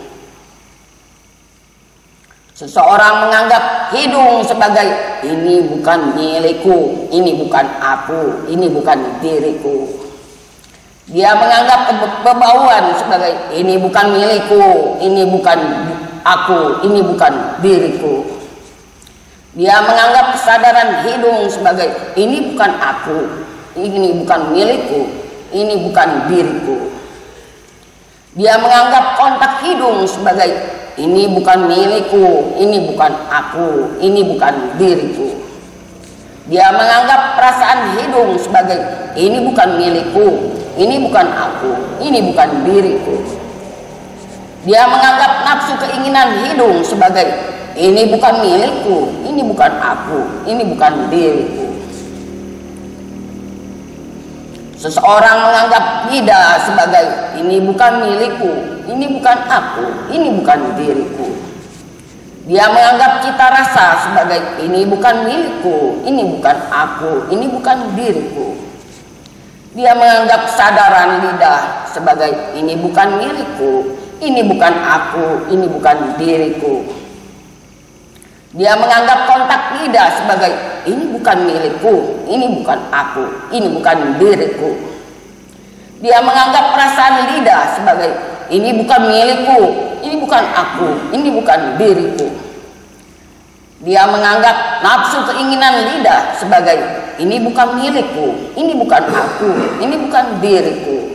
Seseorang menganggap hidung sebagai ini bukan milikku, ini bukan aku, ini bukan diriku. Dia menganggap kebauan sebagai ini bukan milikku, ini bukan aku, ini bukan diriku. Dia menganggap kesadaran hidung sebagai ini bukan aku, ini bukan milikku, ini bukan diriku. Dia menganggap kontak hidung sebagai ini bukan milikku, ini bukan aku, ini bukan diriku. Dia menganggap perasaan hidung sebagai ini bukan milikku, ini bukan aku, ini bukan diriku. Dia menganggap nafsu keinginan hidung sebagai ini bukan milikku, ini bukan aku, ini bukan diriku. Seseorang menganggap lidah sebagai ini bukan milikku, ini bukan aku, ini bukan diriku. Dia menganggap cita rasa sebagai ini bukan milikku, ini bukan aku, ini bukan diriku. Dia menganggap kesadaran lidah sebagai ini bukan milikku, ini bukan aku, ini bukan diriku. Dia menganggap kontak lidah sebagai ini bukan milikku, ini bukan aku, ini bukan diriku. Dia menganggap perasaan lidah sebagai ini bukan milikku, ini bukan aku, ini bukan diriku. Dia menganggap nafsu keinginan lidah sebagai ini bukan milikku, ini bukan aku, ini bukan diriku.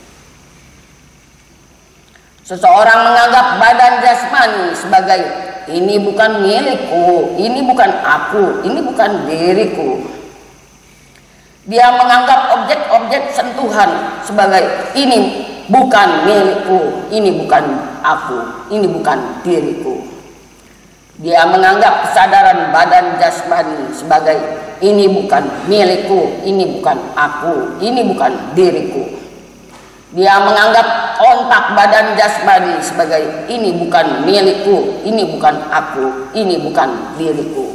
Seseorang menganggap badan jasmani sebagai ini bukan milikku, ini bukan aku, ini bukan diriku. Dia menganggap objek-objek sentuhan sebagai ini bukan milikku, ini bukan aku, ini bukan diriku. Dia menganggap kesadaran badan jasmani sebagai ini bukan milikku, ini bukan aku, ini bukan diriku. Dia menganggap kontak badan jasmani sebagai ini bukan milikku, ini bukan aku, ini bukan diriku.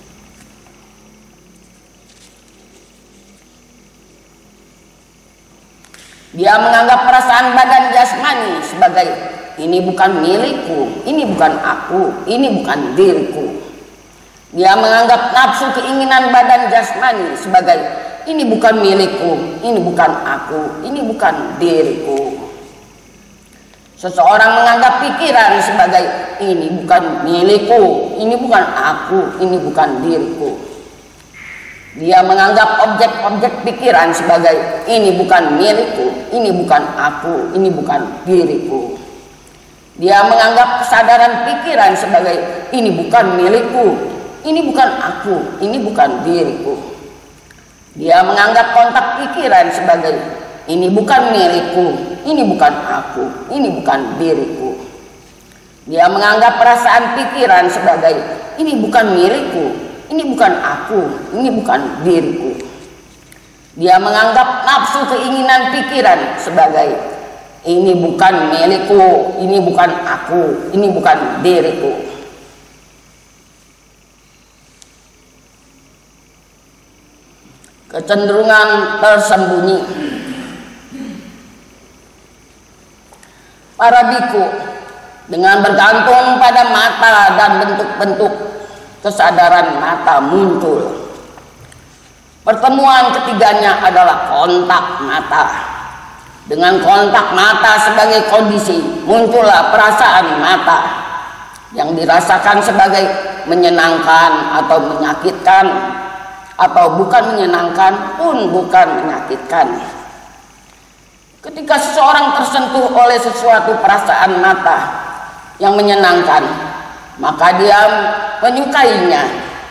Dia menganggap perasaan badan jasmani sebagai ini bukan milikku, ini bukan aku, ini bukan diriku. Dia menganggap nafsu keinginan badan jasmani sebagai ini bukan milikku, ini bukan aku, ini bukan diriku. Seseorang menganggap pikiran sebagai ini bukan milikku, ini bukan aku, ini bukan diriku. Dia menganggap objek-objek pikiran sebagai ini bukan milikku, ini bukan aku, ini bukan diriku. Dia menganggap kesadaran pikiran sebagai ini bukan milikku, ini bukan aku, ini bukan diriku. Dia menganggap kontak pikiran sebagai ini bukan milikku, ini bukan aku, ini bukan diriku. Dia menganggap perasaan pikiran sebagai ini bukan milikku, ini bukan aku, ini bukan diriku. Dia menganggap nafsu keinginan pikiran sebagai ini bukan milikku, ini bukan aku, ini bukan diriku. Kecenderungan tersembunyi. Para biku dengan bergantung pada mata dan bentuk-bentuk kesadaran mata muncul. Pertemuan ketiganya adalah kontak mata. Dengan kontak mata sebagai kondisi, muncullah perasaan mata yang dirasakan sebagai menyenangkan atau menyakitkan, atau bukan menyenangkan pun bukan menyakitkan. Ketika seseorang tersentuh oleh sesuatu perasaan mata yang menyenangkan, maka dia menyukainya,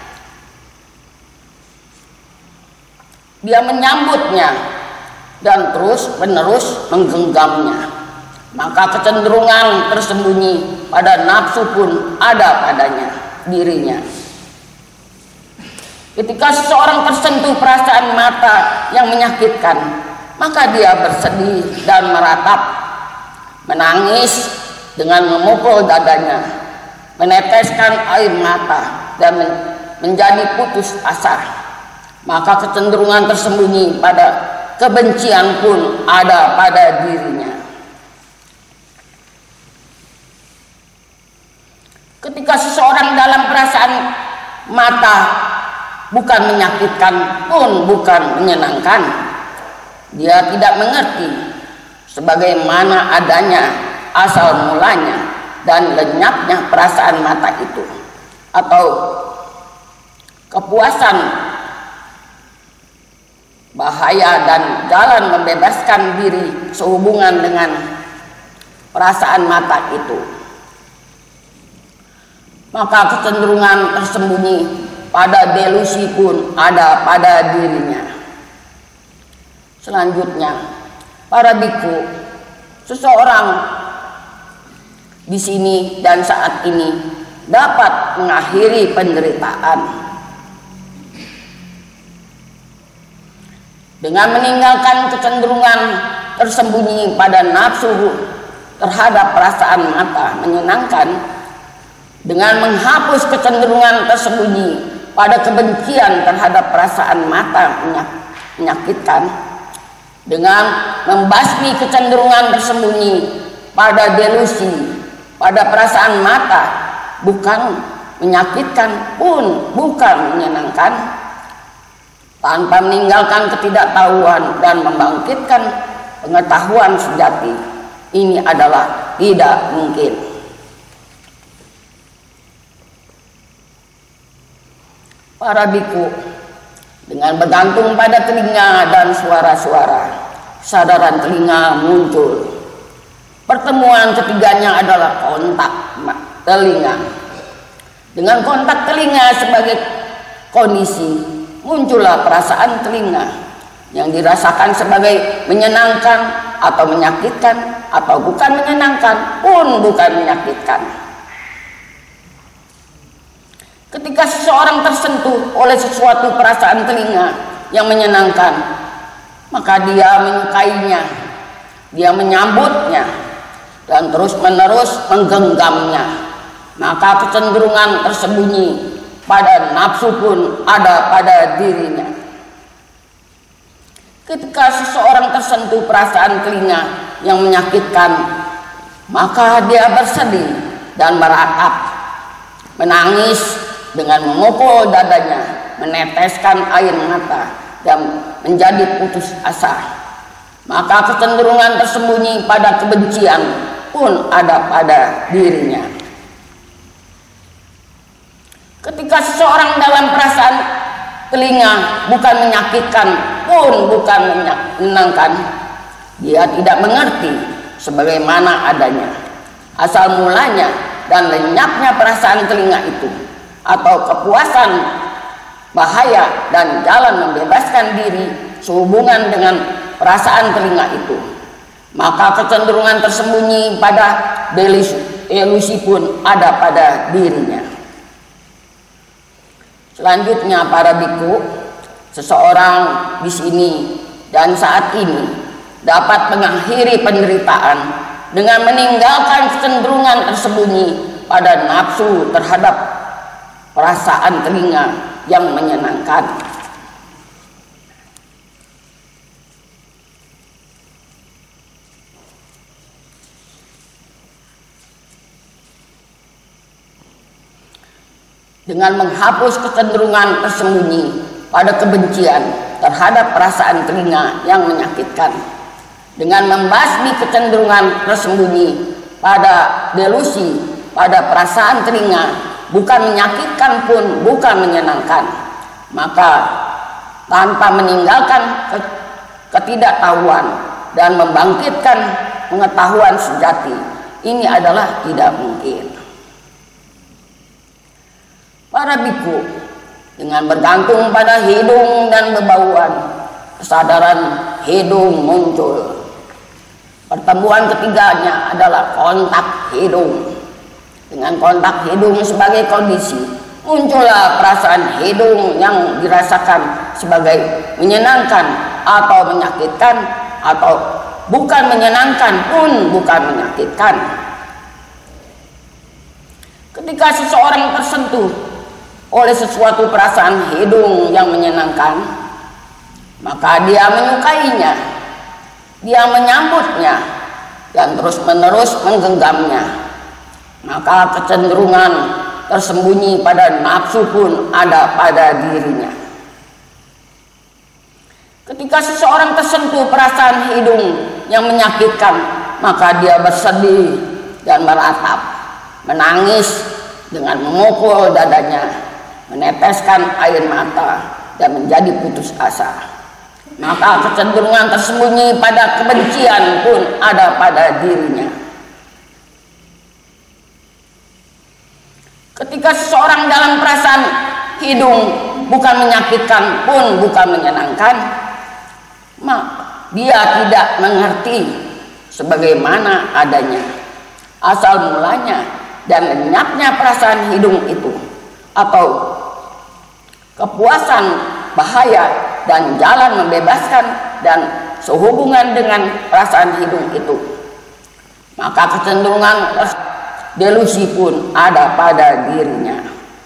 dia menyambutnya dan terus menerus menggenggamnya. Maka kecenderungan tersembunyi pada nafsu pun ada padanya dirinya. Ketika seseorang tersentuh perasaan mata yang menyakitkan, maka dia bersedih dan meratap, menangis dengan memukul dadanya, meneteskan air mata dan menjadi putus asa. Maka kecenderungan tersembunyi pada kebencian pun ada pada dirinya. Ketika seseorang dalam perasaan mata bukan menyakitkan pun bukan menyenangkan, dia tidak mengerti sebagaimana adanya asal mulanya dan lenyapnya perasaan mata itu, atau kepuasan, bahaya dan jalan membebaskan diri sehubungan dengan perasaan mata itu. Maka kecenderungan tersembunyi pada delusi pun ada pada dirinya. Selanjutnya, para biku, seseorang di sini dan saat ini dapat mengakhiri penderitaan dengan meninggalkan kecenderungan tersembunyi pada nafsu terhadap perasaan mata menyenangkan, dengan menghapus kecenderungan tersembunyi pada kebencian terhadap perasaan mata menyakitkan, dengan membasmi kecenderungan tersembunyi pada delusi, pada perasaan mata bukan menyakitkan pun bukan menyenangkan, tanpa meninggalkan ketidaktahuan dan membangkitkan pengetahuan sejati, ini adalah tidak mungkin. Para biku dengan bergantung pada telinga dan suara-suara, kesadaran telinga muncul. Pertemuan ketiganya adalah kontak telinga. Dengan kontak telinga sebagai kondisi, muncullah perasaan telinga yang dirasakan sebagai menyenangkan atau menyakitkan, atau bukan menyenangkan pun bukan menyakitkan. Ketika seseorang tersentuh oleh sesuatu perasaan telinga yang menyenangkan, maka dia menyukainya, dia menyambutnya, dan terus-menerus menggenggamnya. Maka kecenderungan tersembunyi pada nafsu pun ada pada dirinya. Ketika seseorang tersentuh perasaan telinga yang menyakitkan, maka dia bersedih dan meratap, menangis dengan memukul dadanya, meneteskan air mata, dan menjadi putus asa. Maka kecenderungan tersembunyi pada kebencian pun ada pada dirinya. Ketika seseorang dalam perasaan telinga bukan menyakitkan pun bukan menyenangkan, dia tidak mengerti sebagaimana adanya, asal mulanya dan lenyapnya perasaan telinga itu, atau kepuasan, bahaya, dan jalan membebaskan diri sehubungan dengan perasaan telinga itu. Maka kecenderungan tersembunyi pada delusi pun ada pada dirinya. Selanjutnya para biku, seseorang di sini dan saat ini dapat mengakhiri penderitaan dengan meninggalkan kecenderungan tersembunyi pada nafsu terhadap perasaan telinga yang menyenangkan. Dengan menghapus kecenderungan tersembunyi pada kebencian terhadap perasaan telinga yang menyakitkan, dengan membasmi kecenderungan tersembunyi pada delusi pada perasaan telinga bukan menyakitkan pun bukan menyenangkan, maka tanpa meninggalkan ketidaktahuan dan membangkitkan pengetahuan sejati, ini adalah tidak mungkin. Para biku, dengan bergantung pada hidung dan bebauan, kesadaran hidung muncul. Pertemuan ketiganya adalah kontak hidung. Dengan kontak hidung sebagai kondisi, muncullah perasaan hidung yang dirasakan sebagai menyenangkan atau menyakitkan, atau bukan menyenangkan pun bukan menyakitkan. Ketika seseorang tersentuh oleh sesuatu perasaan hidung yang menyenangkan, maka dia menyukainya, dia menyambutnya, dan terus-menerus menggenggamnya. Maka kecenderungan tersembunyi pada nafsu pun ada pada dirinya. Ketika seseorang tersentuh perasaan hidung yang menyakitkan, maka dia bersedih dan meratap, menangis dengan memukul dadanya, meneteskan air mata, dan menjadi putus asa. Maka kecenderungan tersembunyi pada kebencian pun ada pada dirinya. Ketika seseorang dalam perasaan hidung bukan menyakitkan pun bukan menyenangkan, maka dia tidak mengerti sebagaimana adanya, asal mulanya dan lenyapnya perasaan hidung itu, atau kepuasan, bahaya, dan jalan membebaskan dan sehubungan dengan perasaan hidung itu. Maka kecenderungan delusi pun ada pada dirinya.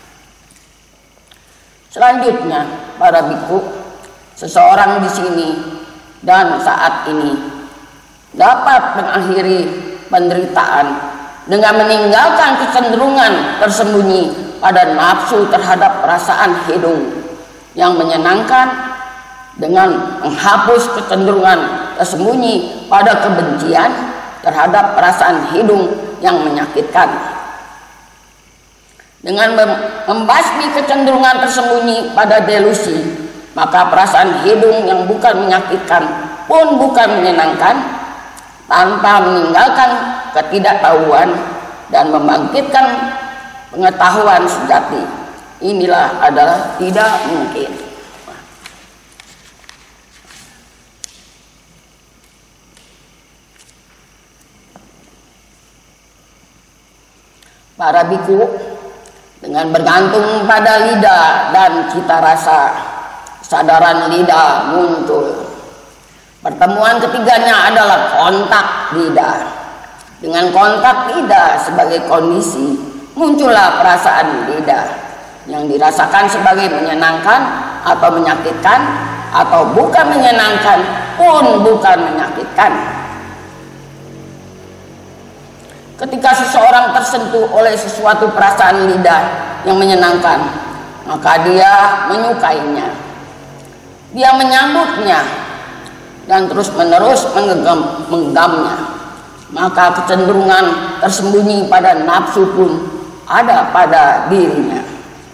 Selanjutnya, para biku, seseorang di sini dan saat ini dapat mengakhiri penderitaan dengan meninggalkan kecenderungan tersembunyi pada nafsu terhadap perasaan hidung yang menyenangkan, dengan menghapus kecenderungan tersembunyi pada kebencian terhadap perasaan hidung yang menyakitkan. Dengan membasmi kecenderungan tersembunyi pada delusi, maka perasaan hidung yang bukan menyakitkan pun bukan menyenangkan, tanpa meninggalkan ketidaktahuan dan membangkitkan pengetahuan sejati, inilah adalah tidak mungkin. Para biku, dengan bergantung pada lidah dan cita rasa, kesadaran lidah muncul. Pertemuan ketiganya adalah kontak lidah. Dengan kontak lidah sebagai kondisi, muncullah perasaan lidah yang dirasakan sebagai menyenangkan atau menyakitkan, atau bukan menyenangkan pun bukan menyakitkan. Ketika seseorang tersentuh oleh sesuatu perasaan lidah yang menyenangkan, maka dia menyukainya. Dia menyambutnya dan terus-menerus menggenggamnya. Maka kecenderungan tersembunyi pada nafsu pun ada pada dirinya.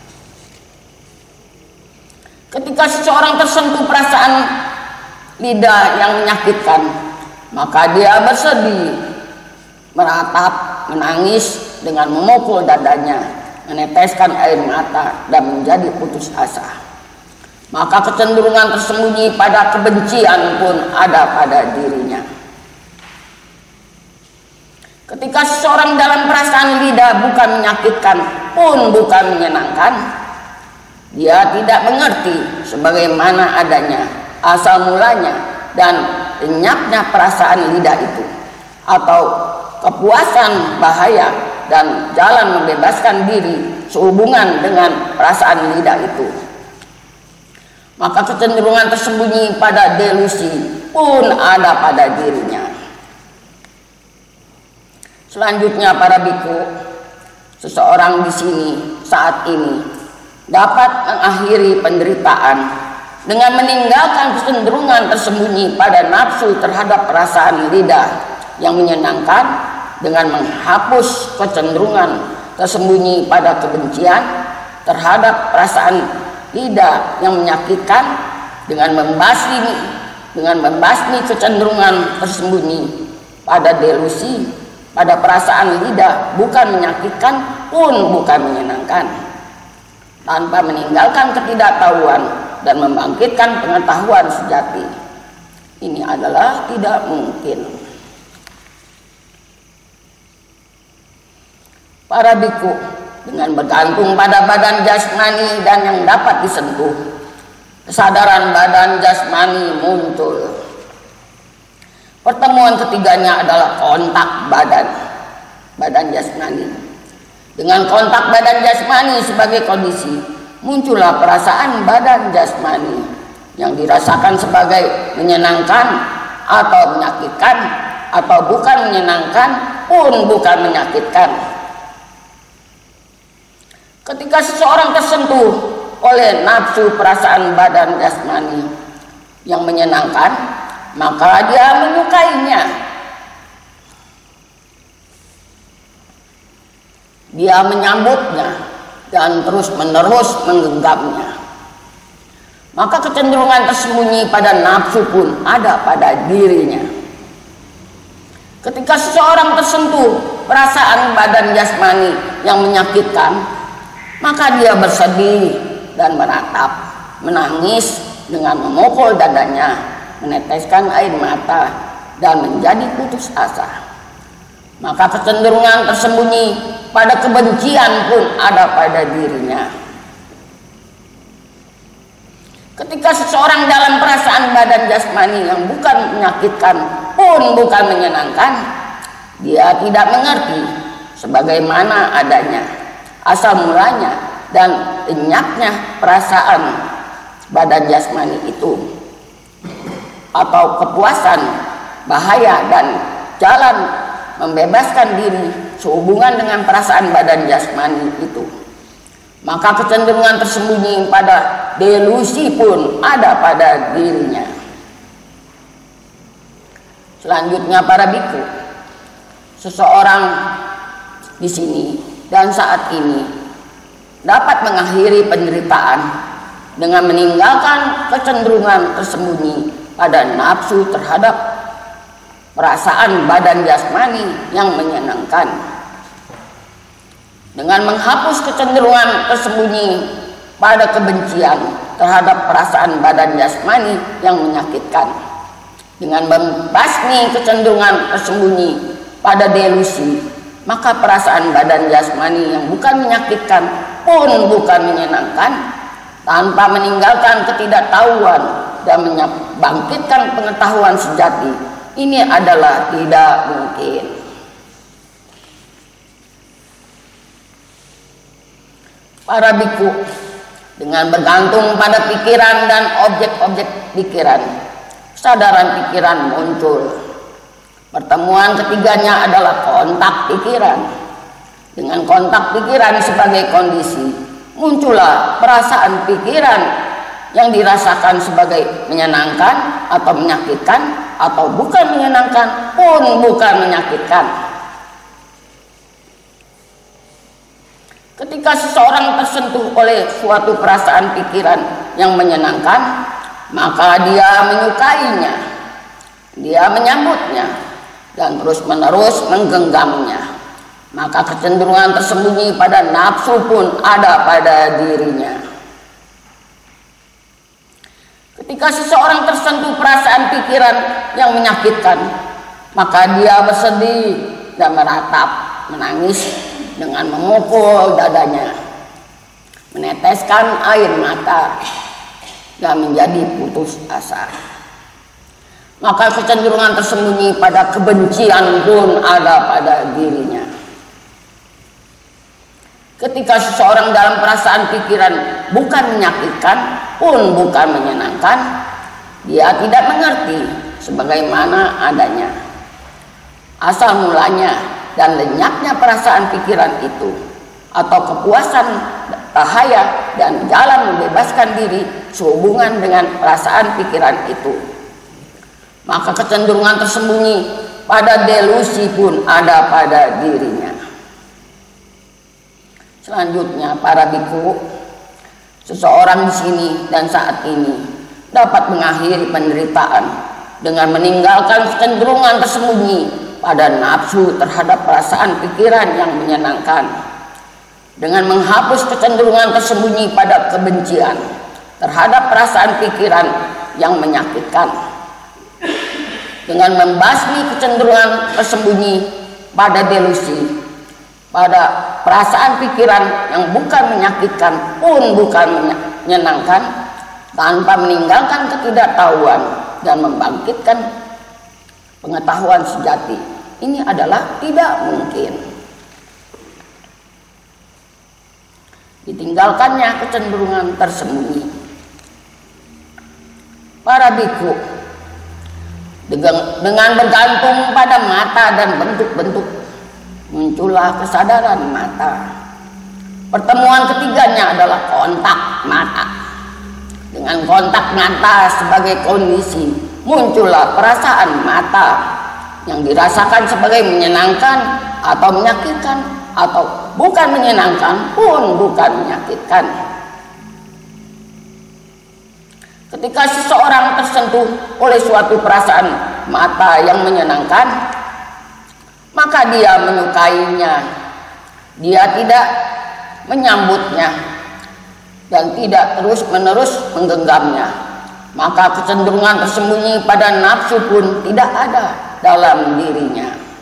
Ketika seseorang tersentuh perasaan lidah yang menyakitkan, maka dia bersedih, meratap, menangis dengan memukul dadanya, meneteskan air mata dan menjadi putus asa. Maka kecenderungan tersembunyi pada kebencian pun ada pada dirinya. Ketika seseorang dalam perasaan lidah bukan menyakitkan pun bukan menyenangkan, dia tidak mengerti sebagaimana adanya, asal mulanya dan lenyapnya perasaan lidah itu, atau kepuasan bahaya dan jalan membebaskan diri sehubungan dengan perasaan lidah itu. Maka kecenderungan tersembunyi pada delusi pun ada pada dirinya. Selanjutnya para biku, seseorang di sini saat ini dapat mengakhiri penderitaan dengan meninggalkan kecenderungan tersembunyi pada nafsu terhadap perasaan lidah yang menyenangkan, dengan menghapus kecenderungan tersembunyi pada kebencian terhadap perasaan lidah yang menyakitkan, dengan membasmi kecenderungan tersembunyi pada delusi pada perasaan lidah bukan menyakitkan pun bukan menyenangkan, tanpa meninggalkan ketidaktahuan dan membangkitkan pengetahuan sejati. Ini adalah tidak mungkin. Para biku, dengan bergantung pada badan jasmani dan yang dapat disentuh, kesadaran badan jasmani muncul. Pertemuan ketiganya adalah kontak badan jasmani. Dengan kontak badan jasmani sebagai kondisi, muncullah perasaan badan jasmani yang dirasakan sebagai menyenangkan atau menyakitkan, atau bukan menyenangkan pun bukan menyakitkan. Ketika seseorang tersentuh oleh nafsu perasaan badan jasmani yang menyenangkan, maka dia menyukainya. Dia menyambutnya dan terus-menerus menggenggamnya. Maka kecenderungan tersembunyi pada nafsu pun ada pada dirinya. Ketika seseorang tersentuh perasaan badan jasmani yang menyakitkan, maka dia bersedih dan meratap, menangis dengan memukul dadanya, meneteskan air mata dan menjadi putus asa. Maka kecenderungan tersembunyi pada kebencian pun ada pada dirinya. Ketika seseorang dalam perasaan badan jasmani yang bukan menyakitkan pun bukan menyenangkan, dia tidak mengerti sebagaimana adanya, asal mulanya dan lenyapnya perasaan badan jasmani itu, atau kepuasan bahaya dan jalan membebaskan diri sehubungan dengan perasaan badan jasmani itu. Maka kecenderungan tersembunyi pada delusi pun ada pada dirinya. Selanjutnya para biku, seseorang di sini dan saat ini dapat mengakhiri penderitaan dengan meninggalkan kecenderungan tersembunyi pada nafsu terhadap perasaan badan jasmani yang menyenangkan, dengan menghapus kecenderungan tersembunyi pada kebencian terhadap perasaan badan jasmani yang menyakitkan, dengan membasmi kecenderungan tersembunyi pada delusi maka perasaan badan jasmani yang bukan menyakitkan pun bukan menyenangkan, tanpa meninggalkan ketidaktahuan dan membangkitkan pengetahuan sejati, ini adalah tidak mungkin. Para biku, dengan bergantung pada pikiran dan objek-objek pikiran, kesadaran pikiran muncul. Pertemuan ketiganya adalah kontak pikiran. Dengan kontak pikiran sebagai kondisi, muncullah perasaan pikiran yang dirasakan sebagai menyenangkan atau menyakitkan, atau bukan menyenangkan pun bukan menyakitkan. Ketika seseorang tersentuh oleh suatu perasaan pikiran yang menyenangkan, maka dia menyukainya, dia menyambutnya, dan terus-menerus menggenggamnya. Maka kecenderungan tersembunyi pada nafsu pun ada pada dirinya. Ketika seseorang tersentuh perasaan pikiran yang menyakitkan, maka dia bersedih dan meratap, menangis dengan memukul dadanya, meneteskan air mata, dan menjadi putus asa. Maka kecenderungan tersembunyi pada kebencian pun ada pada dirinya. Ketika seseorang dalam perasaan pikiran bukan menyakitkan pun bukan menyenangkan, dia tidak mengerti sebagaimana adanya, asal mulanya dan lenyapnya perasaan pikiran itu, atau kepuasan, bahaya, dan jalan membebaskan diri sehubungan dengan perasaan pikiran itu. Maka kecenderungan tersembunyi pada delusi pun ada pada dirinya. Selanjutnya, para biku, seseorang di sini dan saat ini dapat mengakhiri penderitaan dengan meninggalkan kecenderungan tersembunyi pada nafsu terhadap perasaan pikiran yang menyenangkan, dengan menghapus kecenderungan tersembunyi pada kebencian terhadap perasaan pikiran yang menyakitkan, dengan membasmi kecenderungan tersembunyi pada delusi, pada perasaan pikiran yang bukan menyakitkan pun bukan menyenangkan, tanpa meninggalkan ketidaktahuan dan membangkitkan pengetahuan sejati. Ini adalah tidak mungkin. Ditinggalkannya kecenderungan tersembunyi. Para biku, dengan bergantung pada mata dan bentuk-bentuk, muncullah kesadaran mata. Pertemuan ketiganya adalah kontak mata. Dengan kontak mata sebagai kondisi, muncullah perasaan mata yang dirasakan sebagai menyenangkan atau menyakitkan, atau bukan menyenangkan pun bukan menyakitkan. Ketika seseorang tersentuh oleh suatu perasaan mata yang menyenangkan, maka dia menyukainya, dia tidak menyambutnya, dan tidak terus-menerus menggenggamnya. Maka kecenderungan tersembunyi pada nafsu pun tidak ada dalam dirinya.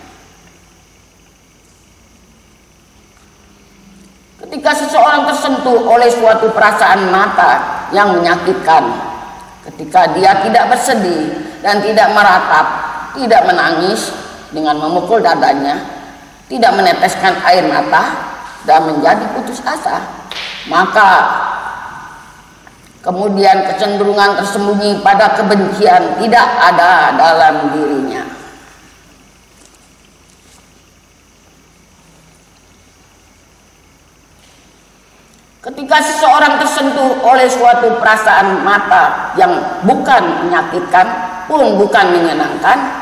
Ketika seseorang tersentuh oleh suatu perasaan mata yang menyakitkan, ketika dia tidak bersedih dan tidak meratap, tidak menangis dengan memukul dadanya, tidak meneteskan air mata dan menjadi putus asa, maka kemudian kecenderungan tersembunyi pada kebencian tidak ada dalam dirinya. Ketika seseorang tersentuh oleh suatu perasaan mata yang bukan menyakitkan pun bukan menyenangkan,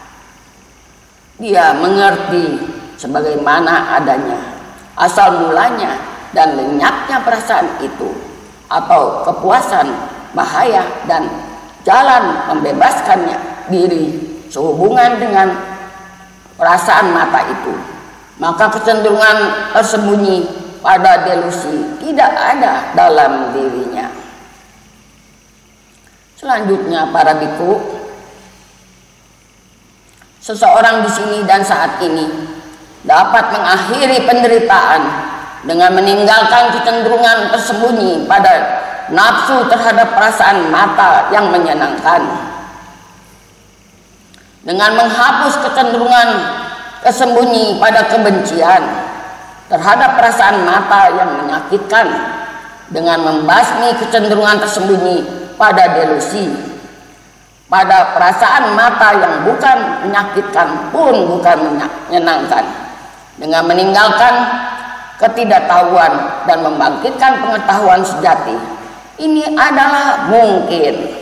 dia mengerti sebagaimana adanya, asal mulanya dan lenyapnya perasaan itu, atau kepuasan, bahaya, dan jalan membebaskannya diri sehubungan dengan perasaan mata itu. Maka kecenderungan tersembunyi pada delusi tidak ada dalam dirinya. Selanjutnya, para biku, seseorang di sini dan saat ini dapat mengakhiri penderitaan dengan meninggalkan kecenderungan tersembunyi pada nafsu terhadap perasaan mata yang menyenangkan, dengan menghapus kecenderungan tersembunyi pada kebencian terhadap perasaan mata yang menyakitkan, dengan membasmi kecenderungan tersembunyi pada delusi pada perasaan mata yang bukan menyakitkan pun bukan menyenangkan, dengan meninggalkan ketidaktahuan dan membangkitkan pengetahuan sejati. Ini adalah mungkin.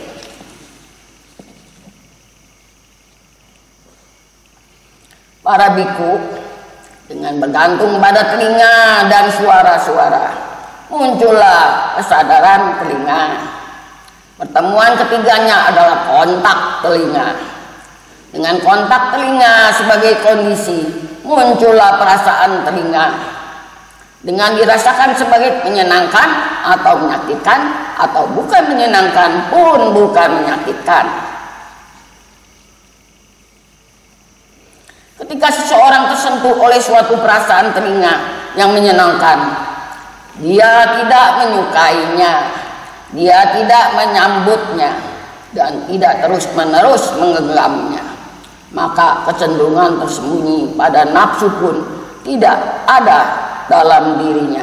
Para biku dengan bergantung pada telinga dan suara-suara, muncullah kesadaran telinga. Pertemuan ketiganya adalah kontak telinga. Dengan kontak telinga sebagai kondisi, muncullah perasaan telinga. Dengan dirasakan sebagai menyenangkan atau menyakitkan, atau bukan menyenangkan pun bukan menyakitkan. Ketika seseorang tersentuh oleh suatu perasaan telinga yang menyenangkan, dia tidak menyukainya, dia tidak menyambutnya, dan tidak terus-menerus menggenggamnya, maka kecenderungan tersembunyi pada nafsu pun tidak ada dalam dirinya.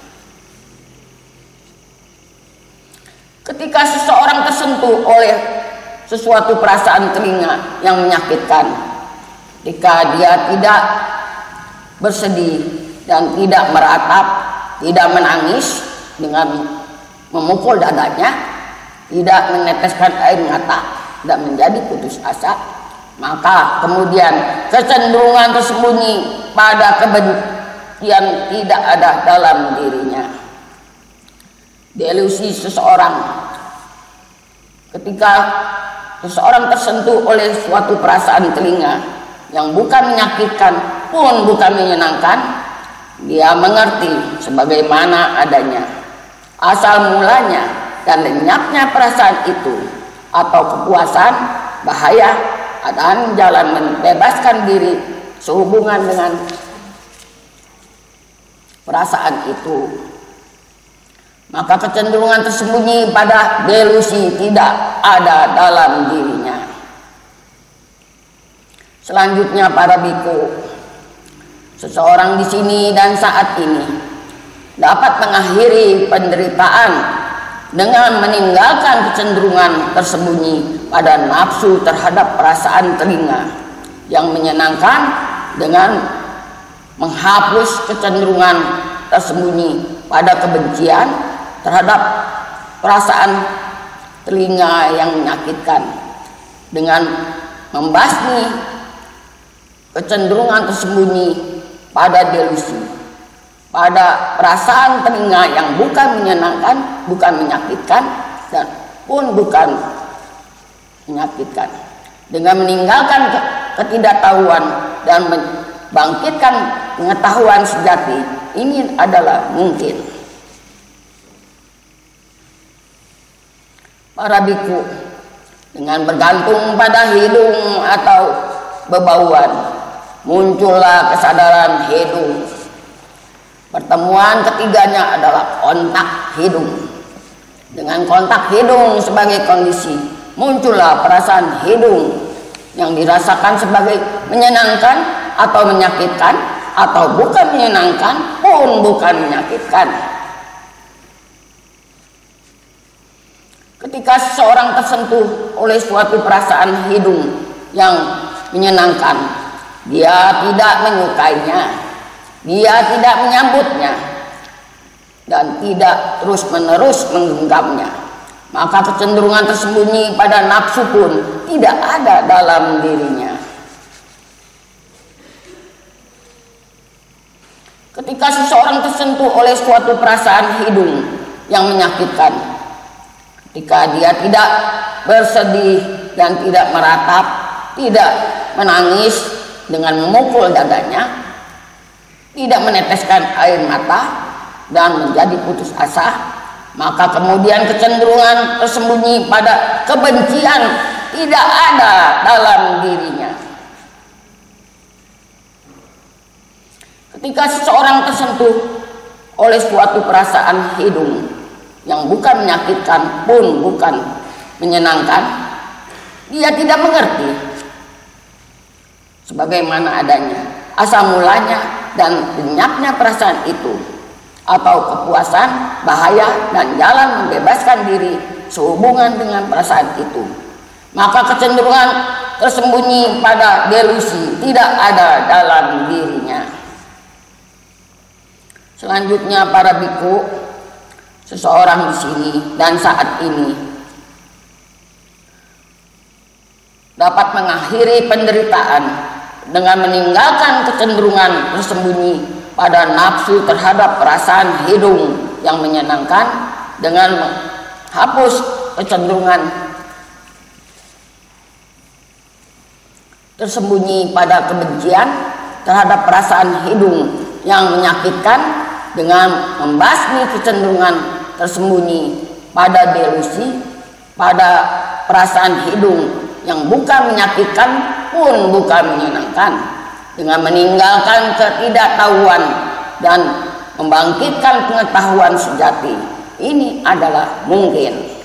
Ketika seseorang tersentuh oleh sesuatu perasaan telinga yang menyakitkan, ketika dia tidak bersedih dan tidak meratap, tidak menangis dengan memukul dadanya, tidak meneteskan air mata dan menjadi putus asa, maka kemudian kecenderungan tersembunyi pada kebencian tidak ada dalam dirinya. Delusi seseorang, ketika seseorang tersentuh oleh suatu perasaan telinga yang bukan menyakitkan pun bukan menyenangkan, dia mengerti sebagaimana adanya asal mulanya dan lenyapnya perasaan itu atau kepuasan, bahaya, dan jalan membebaskan diri sehubungan dengan perasaan itu. Maka kecenderungan tersembunyi pada delusi tidak ada dalam dirinya. Selanjutnya para biku, seseorang di sini dan saat ini dapat mengakhiri penderitaan dengan meninggalkan kecenderungan tersembunyi pada nafsu terhadap perasaan telinga yang menyenangkan, dengan menghapus kecenderungan tersembunyi pada kebencian terhadap perasaan telinga yang menyakitkan, dengan membasmi kecenderungan tersembunyi pada delusi pada perasaan telinga yang bukan menyenangkan, bukan menyakitkan, dan pun bukan menyakitkan, dengan meninggalkan ketidaktahuan dan membangkitkan pengetahuan sejati. Ini adalah mungkin. Para biku dengan bergantung pada hidung atau bebauan, muncullah kesadaran hidung. Pertemuan ketiganya adalah kontak hidung. Dengan kontak hidung sebagai kondisi, muncullah perasaan hidung yang dirasakan sebagai menyenangkan atau menyakitkan, atau bukan menyenangkan pun bukan menyakitkan. Ketika seseorang tersentuh oleh suatu perasaan hidung yang menyenangkan, dia tidak menyukainya, dia tidak menyambutnya, dan tidak terus-menerus menggenggamnya, maka kecenderungan tersembunyi pada nafsu pun tidak ada dalam dirinya. Ketika seseorang tersentuh oleh suatu perasaan hidung yang menyakitkan, ketika dia tidak bersedih dan tidak meratap, tidak menangis dengan memukul dadanya, tidak meneteskan air mata dan menjadi putus asa, maka kemudian kecenderungan tersembunyi pada kebencian tidak ada dalam dirinya. Ketika seseorang tersentuh oleh suatu perasaan hidung yang bukan menyakitkan pun bukan menyenangkan, dia tidak mengerti sebagaimana adanya asal mulanya dan lenyapnya perasaan itu, atau kepuasan, bahaya, dan jalan membebaskan diri sehubungan dengan perasaan itu. Maka kecenderungan tersembunyi pada delusi tidak ada dalam dirinya. Selanjutnya para biku, seseorang di sini dan saat ini dapat mengakhiri penderitaan dengan meninggalkan kecenderungan tersembunyi pada nafsu terhadap perasaan hidung yang menyenangkan, dengan menghapus kecenderungan tersembunyi pada kebencian terhadap perasaan hidung yang menyakitkan, dengan membasmi kecenderungan tersembunyi pada delusi pada perasaan hidung yang bukan menyakitkan pun bukan menyenangkan, dengan meninggalkan ketidaktahuan dan membangkitkan pengetahuan sejati. Ini adalah mungkin.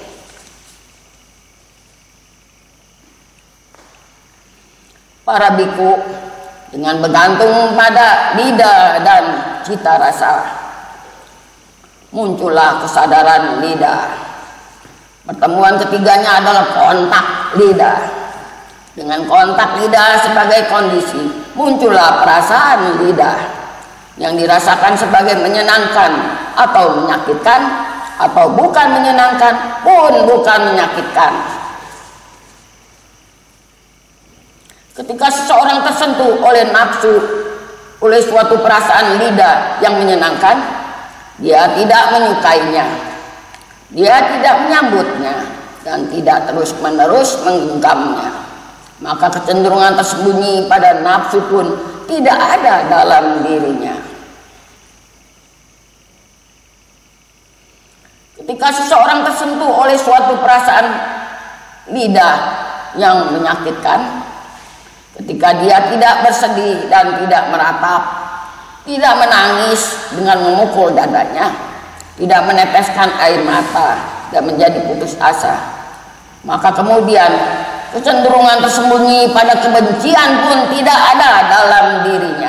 Para biku, dengan bergantung pada lidah dan cita rasa, muncullah kesadaran lidah. Pertemuan ketiganya adalah kontak lidah. Dengan kontak lidah sebagai kondisi, muncullah perasaan lidah yang dirasakan sebagai menyenangkan atau menyakitkan, atau bukan menyenangkan pun bukan menyakitkan. Ketika seseorang tersentuh oleh nafsu, oleh suatu perasaan lidah yang menyenangkan, dia tidak menyukainya, dia tidak menyambutnya, dan tidak terus-menerus menggenggamnya. Maka kecenderungan tersembunyi pada nafsu pun tidak ada dalam dirinya. Ketika seseorang tersentuh oleh suatu perasaan lidah yang menyakitkan, ketika dia tidak bersedih dan tidak meratap, tidak menangis dengan memukul dadanya, tidak meneteskan air mata dan menjadi putus asa, maka kemudian kecenderungan tersembunyi pada kebencian pun tidak ada dalam dirinya.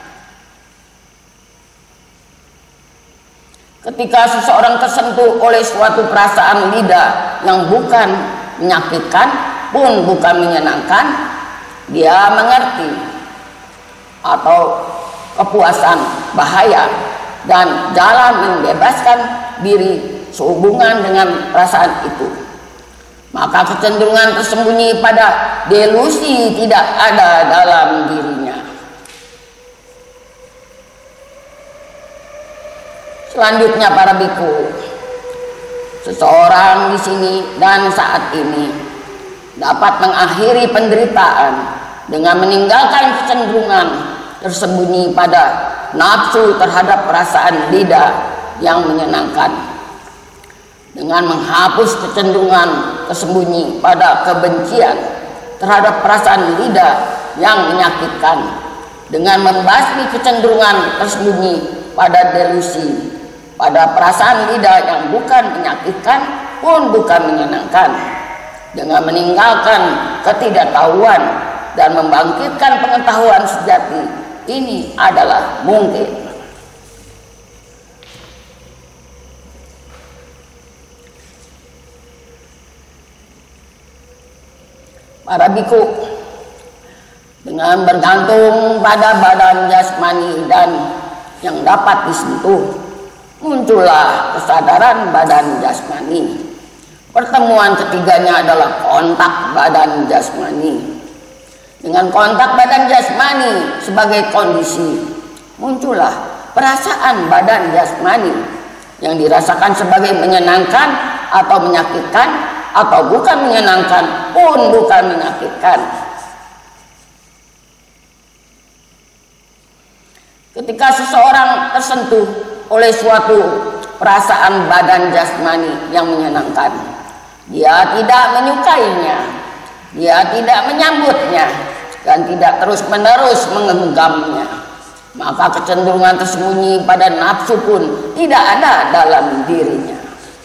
Ketika seseorang tersentuh oleh suatu perasaan lidah yang bukan menyakitkan pun bukan menyenangkan, dia mengerti atau kepuasan, bahaya, dan jalan membebaskan diri sehubungan dengan perasaan itu. Maka kecenderungan tersembunyi pada delusi tidak ada dalam dirinya. Selanjutnya para biku, seseorang di sini dan saat ini dapat mengakhiri penderitaan dengan meninggalkan kecenderungan tersembunyi pada nafsu terhadap perasaan lidah yang menyenangkan, dengan menghapus kecenderungan tersembunyi pada kebencian terhadap perasaan lidah yang menyakitkan, dengan membasmi kecenderungan tersembunyi pada delusi pada perasaan lidah yang bukan menyakitkan pun bukan menyenangkan, dengan meninggalkan ketidaktahuan dan membangkitkan pengetahuan sejati. Ini adalah mungkin. Para biku, dengan bergantung pada badan jasmani dan yang dapat disentuh, muncullah kesadaran badan jasmani. Pertemuan ketiganya adalah kontak badan jasmani. Dengan kontak badan jasmani sebagai kondisi, muncullah perasaan badan jasmani yang dirasakan sebagai menyenangkan atau menyakitkan, atau bukan menyenangkan pun bukan menyakitkan. Ketika seseorang tersentuh oleh suatu perasaan badan jasmani yang menyenangkan, dia tidak menyukainya, dia tidak menyambutnya, dan tidak terus-menerus menggenggamnya. maka kecenderungan tersembunyi pada nafsu pun tidak ada dalam dirinya.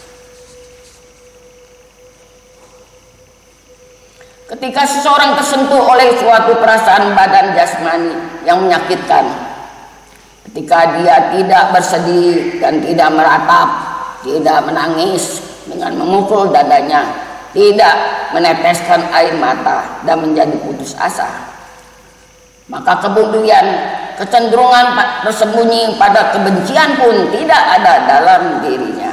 Ketika seseorang tersentuh oleh suatu perasaan badan jasmani yang menyakitkan, ketika dia tidak bersedih dan tidak meratap, tidak menangis dengan memukul dadanya, tidak meneteskan air mata dan menjadi putus asa, maka kemudian kecenderungan tersembunyi pada kebencian pun tidak ada dalam dirinya.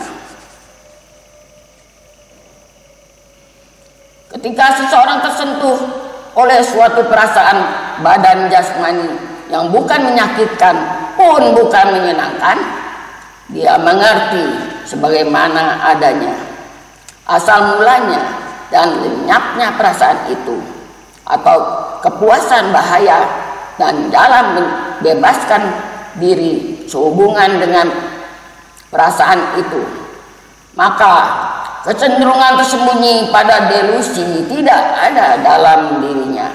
Ketika seseorang tersentuh oleh suatu perasaan badan jasmani yang bukan menyakitkan pun bukan menyenangkan, dia mengerti sebagaimana adanya, asal mulanya dan lenyapnya perasaan itu, atau kepuasan bahaya dan jalan membebaskan diri sehubungan dengan perasaan itu, maka kecenderungan tersembunyi pada delusi tidak ada dalam dirinya.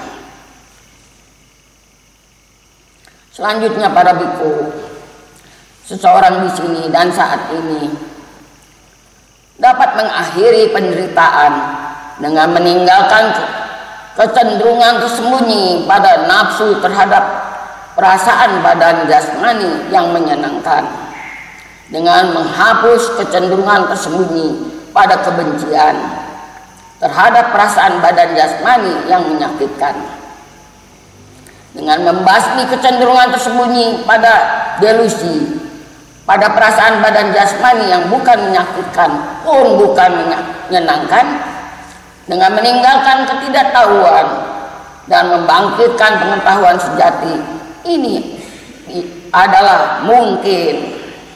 Selanjutnya para biku, seseorang di sini dan saat ini dapat mengakhiri penderitaan dengan meninggalkan kecenderungan tersembunyi pada nafsu terhadap perasaan badan jasmani yang menyenangkan, dengan menghapus kecenderungan tersembunyi pada kebencian terhadap perasaan badan jasmani yang menyakitkan, dengan membasmi kecenderungan tersembunyi pada delusi pada perasaan badan jasmani yang bukan menyakitkan pun bukan menyenangkan, dengan meninggalkan ketidaktahuan dan membangkitkan pengetahuan sejati. Ini adalah mungkin.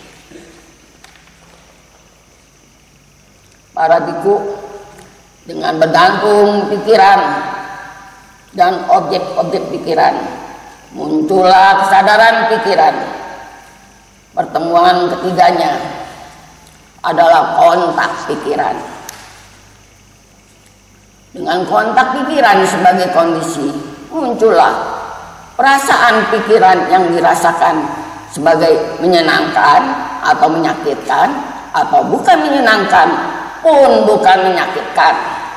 Para biku, dengan bergantung pikiran dan objek-objek pikiran, muncullah kesadaran pikiran. Pertemuan ketiganya adalah kontak pikiran. Dengan kontak pikiran sebagai kondisi, muncullah perasaan pikiran yang dirasakan sebagai menyenangkan atau menyakitkan, atau bukan menyenangkan pun bukan menyakitkan.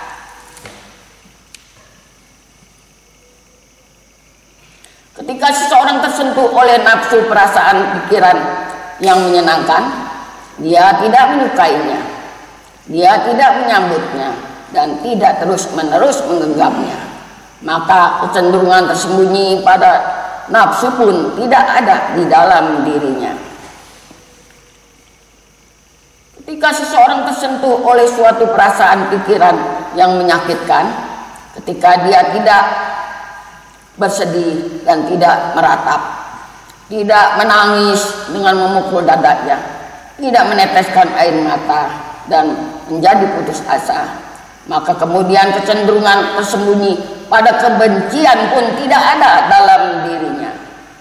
Ketika seseorang tersentuh oleh nafsu perasaan pikiran yang menyenangkan, dia tidak menyukainya, dia tidak menyambutnya, dan tidak terus-menerus menggenggamnya, maka kecenderungan tersembunyi pada nafsu pun tidak ada di dalam dirinya. Ketika seseorang tersentuh oleh suatu perasaan pikiran yang menyakitkan, ketika dia tidak bersedih dan tidak meratap, tidak menangis dengan memukul dadanya, tidak meneteskan air mata dan menjadi putus asa, maka kemudian kecenderungan tersembunyi pada kebencian pun tidak ada dalam dirinya.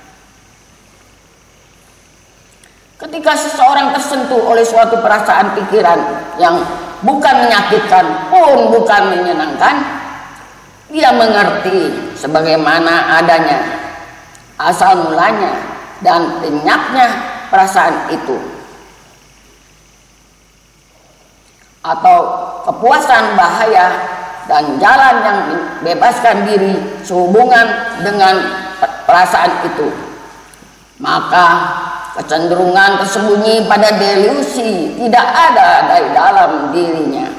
Ketika seseorang tersentuh oleh suatu perasaan pikiran yang bukan menyakitkan pun bukan menyenangkan, dia mengerti sebagaimana adanya, asal mulanya dan lenyapnya perasaan itu, atau kepuasan bahaya dan jalan yang membebaskan diri sehubungan dengan perasaan itu, maka kecenderungan tersembunyi pada delusi tidak ada dari dalam dirinya.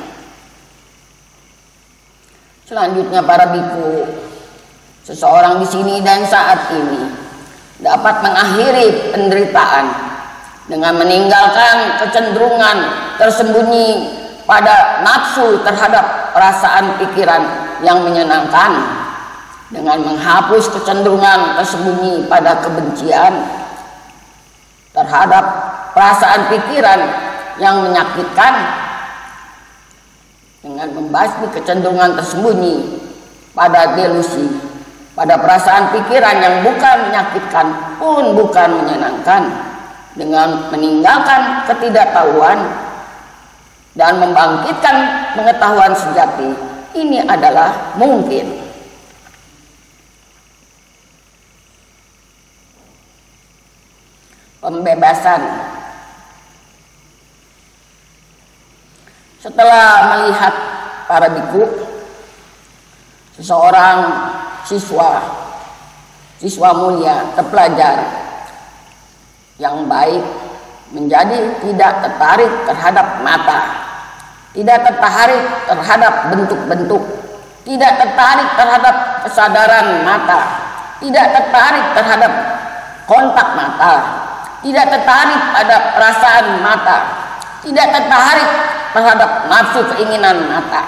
Selanjutnya para biku, seseorang di sini dan saat ini dapat mengakhiri penderitaan dengan meninggalkan kecenderungan tersembunyi pada nafsu terhadap perasaan pikiran yang menyenangkan, dengan menghapus kecenderungan tersembunyi pada kebencian terhadap perasaan pikiran yang menyakitkan, dengan membasmi kecenderungan tersembunyi pada delusi pada perasaan pikiran yang bukan menyakitkan pun bukan menyenangkan, dengan meninggalkan ketidaktahuan dan membangkitkan pengetahuan sejati. Ini adalah mungkin. pembebasan. Setelah melihat para biku, seseorang siswa mulia, terpelajar yang baik menjadi tidak tertarik terhadap mata, tidak tertarik terhadap bentuk-bentuk, tidak tertarik terhadap kesadaran mata, tidak tertarik terhadap kontak mata, tidak tertarik pada perasaan mata, tidak tertarik terhadap nafsu keinginan mata.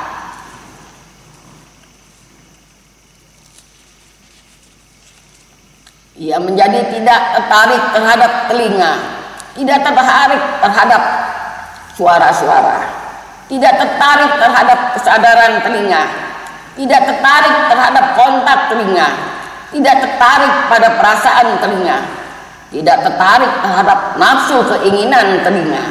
Ia menjadi tidak tertarik terhadap telinga, tidak tertarik terhadap suara-suara, tidak tertarik terhadap kesadaran telinga, tidak tertarik terhadap kontak telinga, tidak tertarik pada perasaan telinga, tidak tertarik terhadap nafsu keinginan telinga.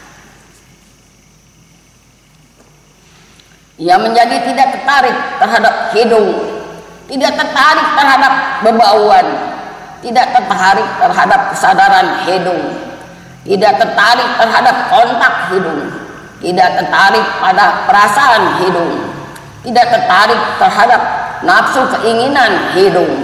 Ia menjadi tidak tertarik terhadap hidung, tidak tertarik terhadap bebauan, tidak tertarik terhadap kesadaran hidung, tidak tertarik terhadap kontak hidung, tidak tertarik pada perasaan hidung, tidak tertarik terhadap nafsu keinginan hidung.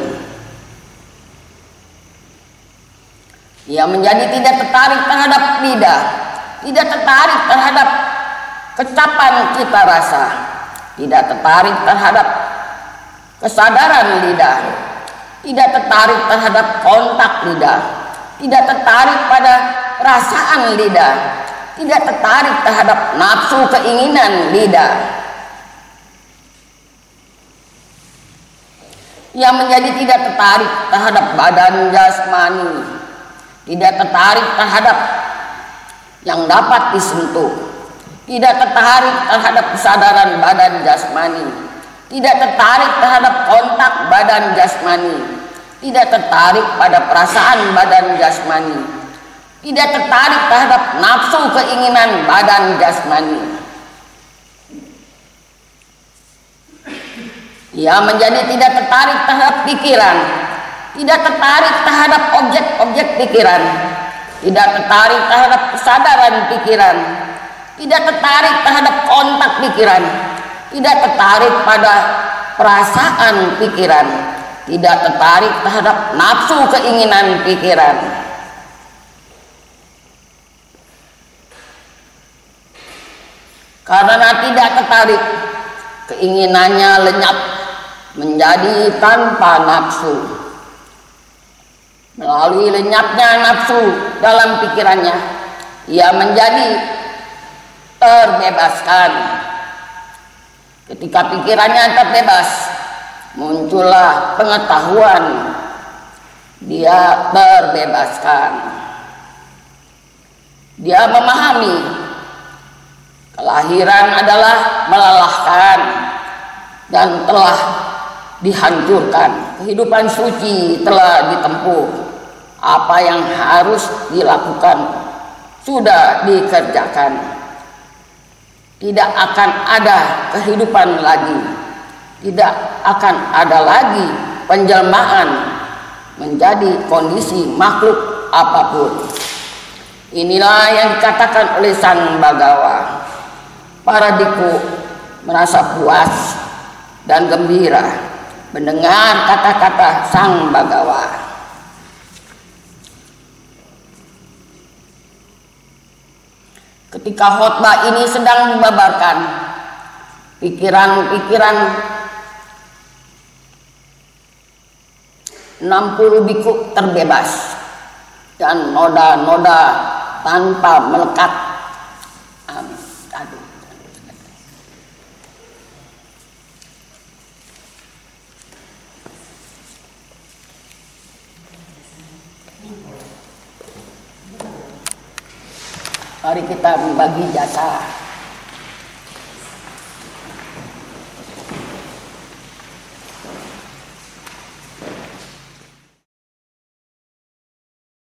Ia menjadi tidak tertarik terhadap lidah, tidak tertarik terhadap kecapan cita rasa, tidak tertarik terhadap kesadaran lidah, tidak tertarik terhadap kontak lidah, tidak tertarik pada perasaan lidah, tidak tertarik terhadap nafsu keinginan lidah. Ia menjadi tidak tertarik terhadap badan jasmani, tidak tertarik terhadap yang dapat disentuh, tidak tertarik terhadap kesadaran badan jasmani, tidak tertarik terhadap kontak badan jasmani, tidak tertarik pada perasaan badan jasmani, tidak tertarik terhadap nafsu keinginan badan jasmani. Ia menjadi tidak tertarik terhadap pikiran, tidak tertarik terhadap objek-objek pikiran, tidak tertarik terhadap kesadaran pikiran, tidak tertarik terhadap kontak pikiran, tidak tertarik pada perasaan pikiran, tidak tertarik terhadap nafsu keinginan pikiran. Karena tidak tertarik, keinginannya lenyap menjadi tanpa nafsu. Melalui lenyapnya nafsu dalam pikirannya, ia menjadi terbebaskan. Ketika pikirannya terbebas, muncullah pengetahuan. Dia terbebaskan. Dia memahami kelahiran adalah melelahkan dan telah dihancurkan. Kehidupan suci telah ditempuh. Apa yang harus dilakukan sudah dikerjakan. Tidak akan ada kehidupan lagi, tidak akan ada lagi penjelmaan menjadi kondisi makhluk apapun. Inilah yang dikatakan oleh Sang Bagawa. Para biku merasa puas dan gembira mendengar kata-kata Sang Bagawa. Ketika khotbah ini sedang dibabarkan, pikiran-pikiran 60 biku terbebas dan noda-noda tanpa melekat. Mari kita membagi jasa.